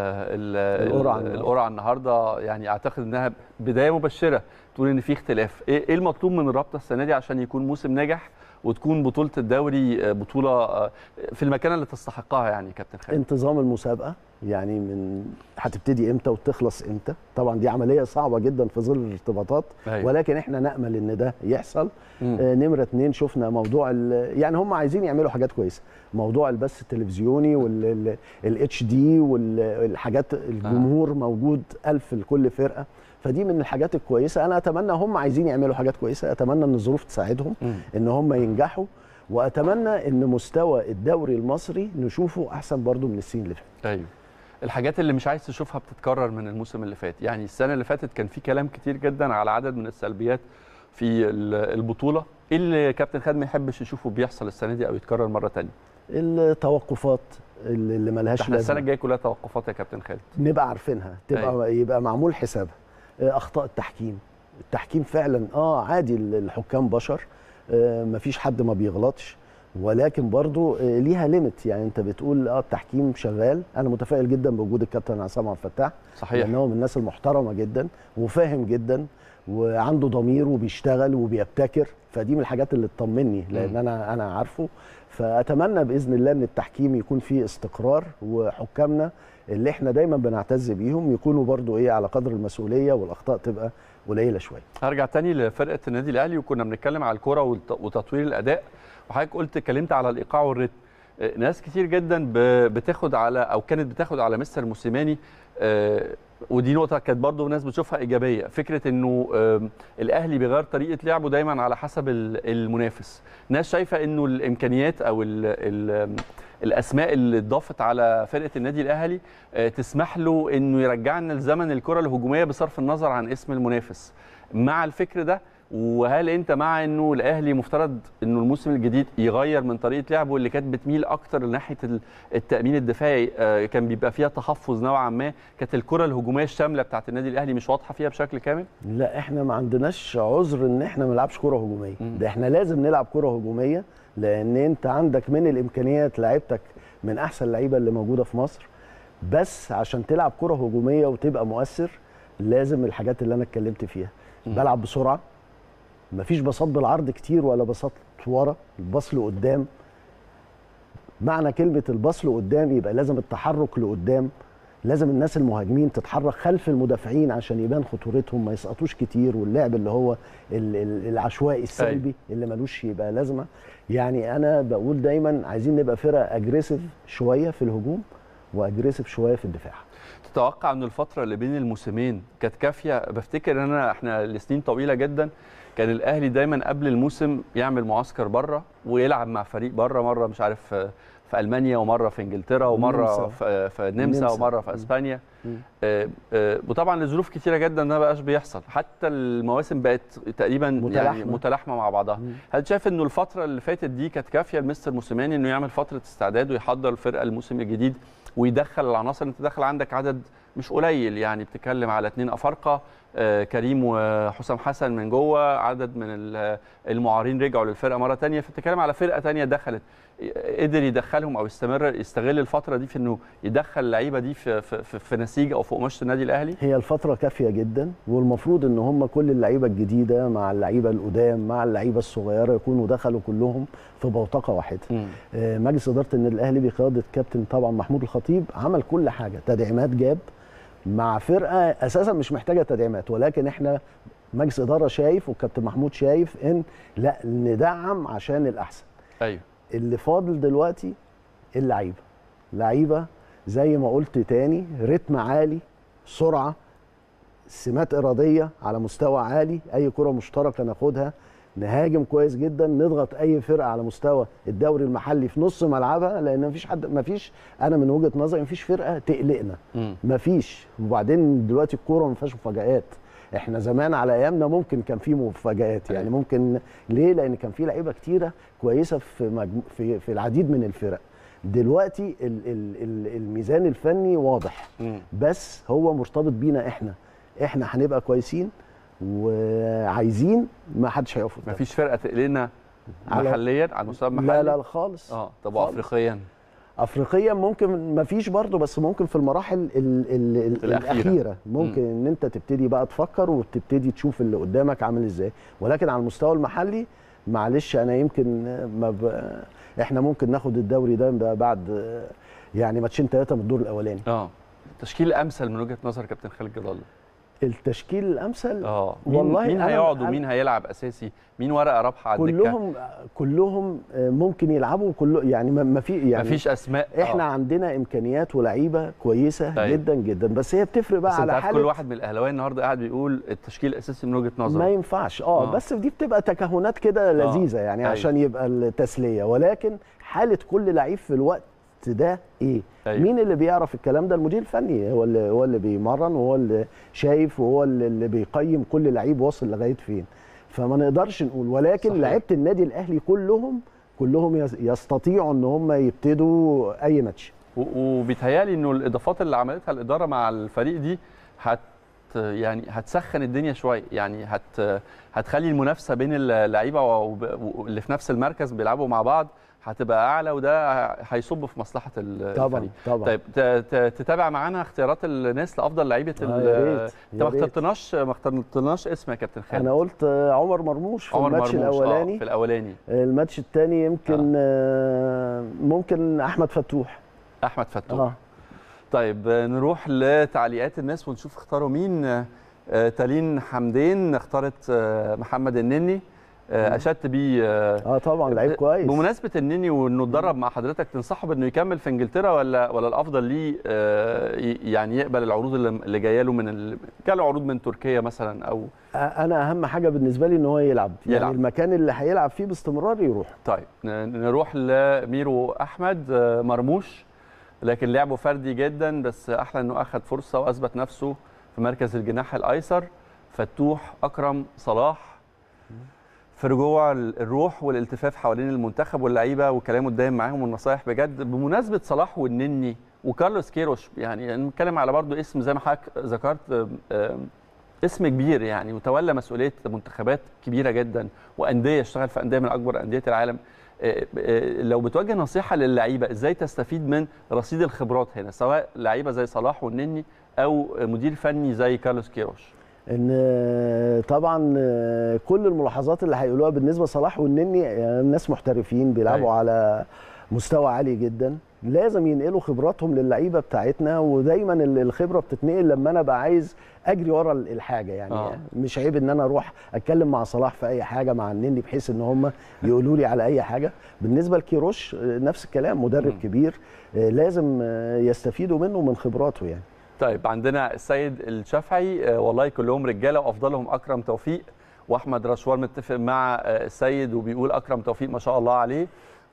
القرعه النهارده، يعني اعتقد انها بدايه مبشره تقول ان في اختلاف. ايه المطلوب من الرابطه السنه دي عشان يكون موسم ناجح وتكون بطوله الدوري بطوله في المكانه اللي تستحقها يعني كابتن خالد؟ انتظام المسابقه، يعني من هتبتدي امتى وتخلص امتى. طبعا دي عمليه صعبه جدا في ظل الارتباطات، ولكن احنا نامل ان ده يحصل. نمره 2 شفنا موضوع يعني هم عايزين يعملوا حاجات كويسه، موضوع البث التلفزيوني والاتش دي والحاجات، الجمهور موجود 1000 لكل فرقه، فدي من الحاجات الكويسه. انا اتمنى، هم عايزين يعملوا حاجات كويسه، اتمنى ان الظروف تساعدهم ان هم ينجحوا، واتمنى ان مستوى الدوري المصري نشوفه احسن برضو من السنين اللي فاتت. ايوه، الحاجات اللي مش عايز تشوفها بتتكرر من الموسم اللي فات. يعني السنه اللي فاتت كان في كلام كتير جدا على عدد من السلبيات في البطوله، ايه اللي كابتن خالد ما يحبش يشوفه بيحصل السنه دي او يتكرر مره ثانيه؟ التوقفات اللي ملهاش لازمه. السنه الجايه كلها توقفات يا كابتن خالد، نبقى عارفينها، يبقى معمول حسابها. اخطاء التحكيم فعلا عادي، الحكام بشر، مفيش حد ما بيغلطش، ولكن برضو ليها ليميت. يعني انت بتقول التحكيم شغال، انا متفائل جدا بوجود الكابتن عصام عبد الفتاح، صحيح، لانه من الناس المحترمه جدا وفاهم جدا وعنده ضمير وبيشتغل وبيبتكر، فدي من الحاجات اللي تطمني، لان انا عارفه. فاتمنى باذن الله ان التحكيم يكون فيه استقرار، وحكامنا اللي احنا دايما بنعتز بيهم يكونوا برضو على قدر المسؤوليه، والاخطاء تبقى قليله شويه. هرجع تاني لفرقه النادي الاهلي، وكنا بنتكلم على الكره وتطوير الاداء، وحضرتك اتكلمت على الايقاع والريتم. ناس كتير جدا بتاخد على، او كانت بتاخد على مستر موسيماني، ودي نقطه كانت برضو ناس بتشوفها ايجابيه، فكره انه الاهلي بيغير طريقه لعبه دايما على حسب المنافس. ناس شايفه انه الامكانيات او الاسماء اللي اتضافت على فرقه النادي الاهلي تسمح له انه يرجعنا لزمن الكره الهجوميه بصرف النظر عن اسم المنافس. مع الفكر ده، وهل انت مع انه الاهلي مفترض انه الموسم الجديد يغير من طريقه لعبه اللي كانت بتميل اكتر لناحيه التامين الدفاعي، كان بيبقى فيها تحفظ نوعا ما، كانت الكره الهجوميه الشامله بتاعت النادي الاهلي مش واضحه فيها بشكل كامل؟ لا، احنا ما عندناش عذر ان احنا ما نلعبش كره هجوميه، ده احنا لازم نلعب كره هجوميه، لان انت عندك من الامكانيات، لعيبتك من احسن اللعيبه اللي موجوده في مصر، بس عشان تلعب كره هجوميه وتبقى مؤثر لازم الحاجات اللي انا اتكلمت فيها. بلعب بسرعه، مفيش بساط بالعرض كتير ولا بساط ورا، الباص لقدام. معنى كلمه الباص لقدام يبقى لازم التحرك لقدام، لازم الناس المهاجمين تتحرك خلف المدافعين عشان يبان خطورتهم، ما يسقطوش كتير، واللعب اللي هو العشوائي السلبي اللي ملوش يبقى لازمه. يعني انا بقول دايما عايزين نبقى فرقه اجريسيف شويه في الهجوم واجريسيف شويه في الدفاع. تتوقع ان الفتره اللي بين الموسمين كانت كافيه؟ بفتكر ان احنا لسنين طويله جدا كان الاهلي دايما قبل الموسم يعمل معسكر بره ويلعب مع فريق بره، مره مش عارف في المانيا، ومره في انجلترا، ومره في النمسا، ومره في اسبانيا. وطبعا لظروف كتيره جدا ده ما بقاش بيحصل، حتى المواسم بقت تقريبا يعني متلاحمه مع بعضها. هل شايف انه الفتره اللي فاتت دي كانت كافيه لمستر موسيماني انه يعمل فتره استعداد ويحضر الفرقه الموسم الجديد ويدخل العناصر؟ انت داخل عندك عدد مش قليل، يعني بتتكلم على 2 افارقه، كريم وحسام حسن من جوه، عدد من المعارين رجعوا للفرقه مره ثانيه، فبتتكلم على فرقه ثانيه دخلت، قدر يدخلهم او يستغل الفتره دي في انه يدخل اللعيبه دي في نسيج او في قماشه النادي الاهلي. هي الفتره كافيه جدا، والمفروض ان هم كل اللعيبه الجديده مع اللعيبه القدام مع اللعيبه الصغيره يكونوا دخلوا كلهم في بوتقه واحده. مجلس اداره النادي الاهلي بقياده كابتن طبعا محمود الخطيب عمل كل حاجه، تدعيمات جاب مع فرقه اساسا مش محتاجه تدعيمات، ولكن احنا مجلس اداره شايف والكابتن محمود شايف ان لا ندعم عشان الاحسن. ايوه، اللي فاضل دلوقتي لعيبه زي ما قلت تاني، رتم عالي، سرعه، سمات اراديه على مستوى عالي، اي كره مشتركه ناخدها، نهاجم كويس جدا، نضغط اي فرقه على مستوى الدوري المحلي في نص ملعبها، لان مفيش انا من وجهه نظري مفيش فرقه تقلقنا، مفيش. وبعدين دلوقتي الكوره ما فيهاش مفاجآت، احنا زمان على ايامنا ممكن كان في مفاجآت، يعني ممكن ليه؟ لان كان في لعيبه كتيره كويسه في العديد من الفرق. دلوقتي الميزان الفني واضح، بس هو مرتبط بينا احنا هنبقى كويسين وعايزين، ما حدش هيقف قدامنا. مفيش فرقه تقلقنا محليا على المستوى المحلي؟ لا خالص. طب وافريقيا؟ افريقيا ممكن ما فيش برضه، بس ممكن في المراحل الاخيره ممكن ان انت تبتدي بقى تفكر وتبتدي تشوف اللي قدامك عامل ازاي، ولكن على المستوى المحلي معلش انا يمكن احنا ممكن ناخد الدوري ده بعد يعني ماتشين 3 من الدور الاولاني. التشكيل الامثل من وجهه نظر كابتن خالد جد الله؟ التشكيل الامثل والله مين هيقعد ومين هيلعب اساسي؟ مين ورقه رابحه على الدكه؟ كلهم ممكن يلعبوا، كله يعني ما في يعني مفيش اسماء. احنا عندنا امكانيات ولاعيبه كويسه جدا جدا، بس هي بتفرق بقى على حاله. كل واحد من الاهلاويه النهارده قاعد بيقول التشكيل الاساسي من وجهه نظره ما ينفعش. بس دي بتبقى تكهنات كده لذيذه يعني عشان يبقى التسليه، ولكن حاله كل لعيب في الوقت ده ايه؟ مين اللي بيعرف الكلام ده؟ المدير الفني هو اللي بيمرن، وهو اللي شايف، وهو اللي بيقيم كل لعيب واصل لغايه فين. فما نقدرش نقول، ولكن لعيبه النادي الاهلي كلهم يستطيعوا ان هم يبتدوا اي ماتش. وبيتهيالي انه الاضافات اللي عملتها الاداره مع الفريق دي يعني هتسخن الدنيا شويه، يعني هتخلي المنافسه بين اللعيبه واللي في نفس المركز بيلعبوا مع بعض هتبقى اعلى، وده هيصب في مصلحه الفريق. طبعا. طيب تتابع معانا اختيارات الناس لافضل لعيبه انت ما اخترتناش اسم يا كابتن خالد. انا قلت عمر مرموش في الماتش الاولاني. في الاولاني. الماتش الثاني يمكن ممكن احمد فتوح. طيب نروح لتعليقات الناس ونشوف اختاروا مين. تالين حمدين اختارت محمد النني، اشدت بيه. طبعا لعيب كويس. بمناسبه النني وانه اتدرب مع حضرتك، تنصحه بانه يكمل في انجلترا ولا الافضل ليه يعني يقبل العروض اللي جايه له جاله عروض من تركيا مثلا؟ او انا اهم حاجه بالنسبه لي ان هو يلعب. يعني المكان اللي هيلعب فيه باستمرار يروح. طيب نروح لميرو احمد مرموش، لكن لعبه فردي جدا، بس احلى انه اخذ فرصه واثبت نفسه في مركز الجناح الايسر. فتوح، اكرم، صلاح، في رجوع الروح والالتفاف حوالين المنتخب واللعيبه وكلامه الدايم معاهم والنصايح بجد. بمناسبه صلاح والنني وكارلوس كيروش، يعني نتكلم على برضو اسم زي ما حضرتك ذكرت، اسم كبير يعني، وتولى مسؤوليه منتخبات كبيره جدا وانديه، اشتغل في انديه من اكبر انديه العالم. لو بتوجه نصيحه للعيبه ازاي تستفيد من رصيد الخبرات هنا، سواء لعيبه زي صلاح والنني او مدير فني زي كارلوس كيروش؟ ان طبعا كل الملاحظات اللي هيقولوها بالنسبه لصلاح والنني، الناس محترفين بيلعبوا على مستوى عالي جدا، لازم ينقلوا خبراتهم للعيبه بتاعتنا، ودايما الخبره بتتنقل لما انا بقى عايز اجري ورا الحاجه يعني. مش عيب ان انا اروح اتكلم مع صلاح في اي حاجه، مع النني، بحيث ان هم يقولوا لي على اي حاجه. بالنسبه لكيروش نفس الكلام، مدرب كبير لازم يستفيدوا منه من خبراته يعني. طيب عندنا السيد الشافعي، والله كلهم رجاله وافضلهم اكرم توفيق، واحمد رشوار متفق مع السيد وبيقول اكرم توفيق ما شاء الله عليه.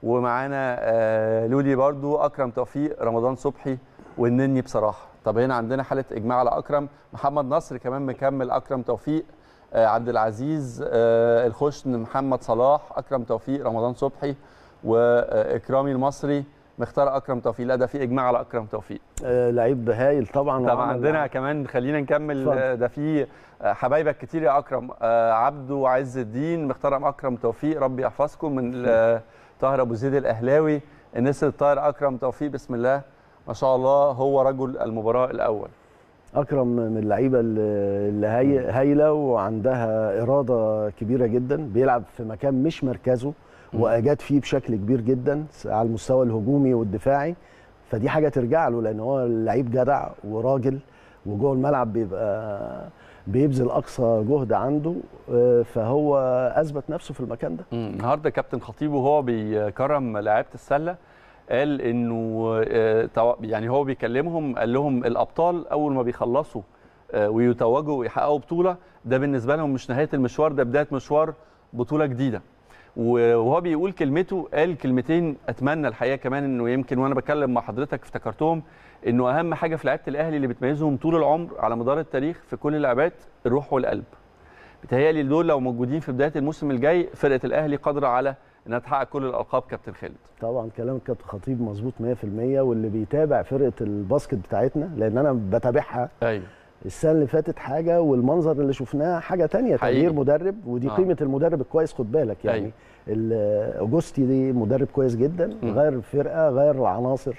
ومعانا لولي برضو اكرم توفيق، رمضان صبحي والنني بصراحه. طب هنا عندنا حاله اجماع على اكرم. محمد نصر كمان مكمل اكرم توفيق، عبد العزيز الخشن، محمد صلاح، اكرم توفيق، رمضان صبحي، واكرامي المصري مختار اكرم توفيق. لا ده في اجماع على اكرم توفيق. لعيب هايل طبعا. عندنا كمان، خلينا نكمل. ده في حبايبك كتير يا اكرم. عبده عز الدين مختار اكرم توفيق، ربي يحفظكم، من طاهر ابو زيد الاهلاوي. النسر الطاهر اكرم توفيق، بسم الله ما شاء الله، هو رجل المباراه الاول. اكرم من اللعيبه اللي هايله وعندها اراده كبيره جدا، بيلعب في مكان مش مركزه واجاد فيه بشكل كبير جدا على المستوى الهجومي والدفاعي، فدي حاجه ترجع له، لان هو لعيب جدع وراجل، وجوه الملعب بيبقى بيبذل اقصى جهد عنده، فهو اثبت نفسه في المكان ده. النهارده كابتن خطيب وهو بيكرم لاعيبه السله قال انه يعني هو بيكلمهم قال لهم الابطال اول ما بيخلصوا ويتوجوا ويحققوا بطوله، ده بالنسبه لهم مش نهايه المشوار، ده بدايه مشوار بطوله جديده. وهو بيقول كلمته قال كلمتين اتمنى الحقيقه كمان انه يمكن وانا بكلم مع حضرتك افتكرتهم، انه اهم حاجه في لعيبه الاهلي اللي بتميزهم طول العمر على مدار التاريخ في كل اللعبات الروح والقلب. بيتهيألي دول لو موجودين في بدايه الموسم الجاي فرقه الاهلي قادره على انها تحقق كل الالقاب. كابتن خالد طبعا كلام كابتن خطيب مظبوط 100%، واللي بيتابع فرقه الباسكت بتاعتنا لان انا بتابعها ايوه السنه اللي فاتت حاجه والمنظر اللي شفناه حاجه ثانيه، تغيير مدرب، ودي قيمه المدرب الكويس، خد بالك يعني. أيوة. اوجوستي دي مدرب كويس جدا، غير الفرقه، غير العناصر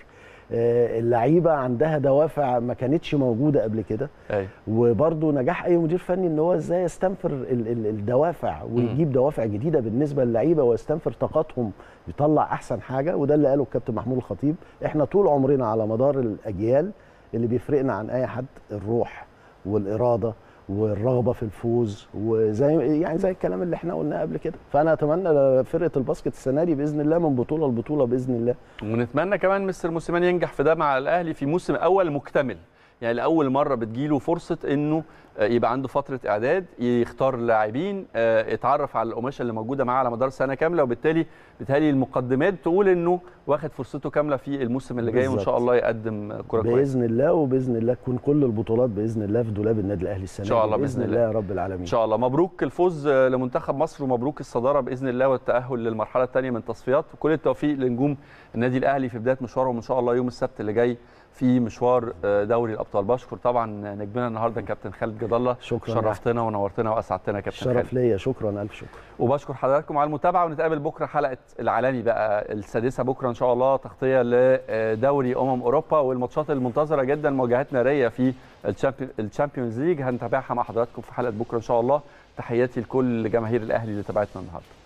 اللعيبه عندها دوافع ما كانتش موجوده قبل كده. وبرده نجاح اي مدير فني ان هو ازاي يستنفر الدوافع ويجيب دوافع جديده بالنسبه للعيبه ويستنفر طاقاتهم يطلع احسن حاجه. وده اللي قاله الكابتن محمود الخطيب، احنا طول عمرنا على مدار الاجيال اللي بيفرقنا عن اي حد الروح والاراده والرغبه في الفوز، وزي يعني زي الكلام اللي احنا قلناه قبل كده. فانا اتمنى فرقه الباسكت السنه دي باذن الله من بطوله لبطوله باذن الله. ونتمنى كمان مستر موسيماني ينجح في ده مع الاهلي في موسم اول مكتمل، يعني لاول مره بتجيله فرصه انه يبقى عنده فتره اعداد، يختار لاعبين، يتعرف على القماشه اللي موجوده معاه على مدار سنه كامله، وبالتالي بيتهيألي المقدمات تقول انه واخد فرصته كامله في الموسم اللي جاي، وان شاء الله يقدم كره كويسه باذن الله. وباذن الله تكون كل البطولات باذن الله في دولاب النادي الاهلي السنه ان شاء الله باذن الله يا رب العالمين. ان شاء الله. مبروك الفوز لمنتخب مصر ومبروك الصداره باذن الله والتاهل للمرحله الثانيه من التصفيات، وكل التوفيق لنجوم النادي الاهلي في بدايه مشوارهم ان شاء الله يوم السبت اللي جاي في مشوار دوري الابطال. بشكر طبعا نجمنا النهارده كابتن خالد جد الله، شرفتنا ونورتنا واسعدتنا يا كابتن خالد. شرف ليا، شكرا الف شكر. وبشكر حضراتكم على المتابعه، ونتقابل بكره حلقه العالمي بقى السادسه بكره ان شاء الله، تغطيه لدوري اوروبا والماتشات المنتظره جدا، مواجهات ناريه في الشامبيونز ليج هنتابعها مع حضراتكم في حلقه بكره ان شاء الله. تحياتي لكل جماهير الاهلي اللي تابعتنا النهارده.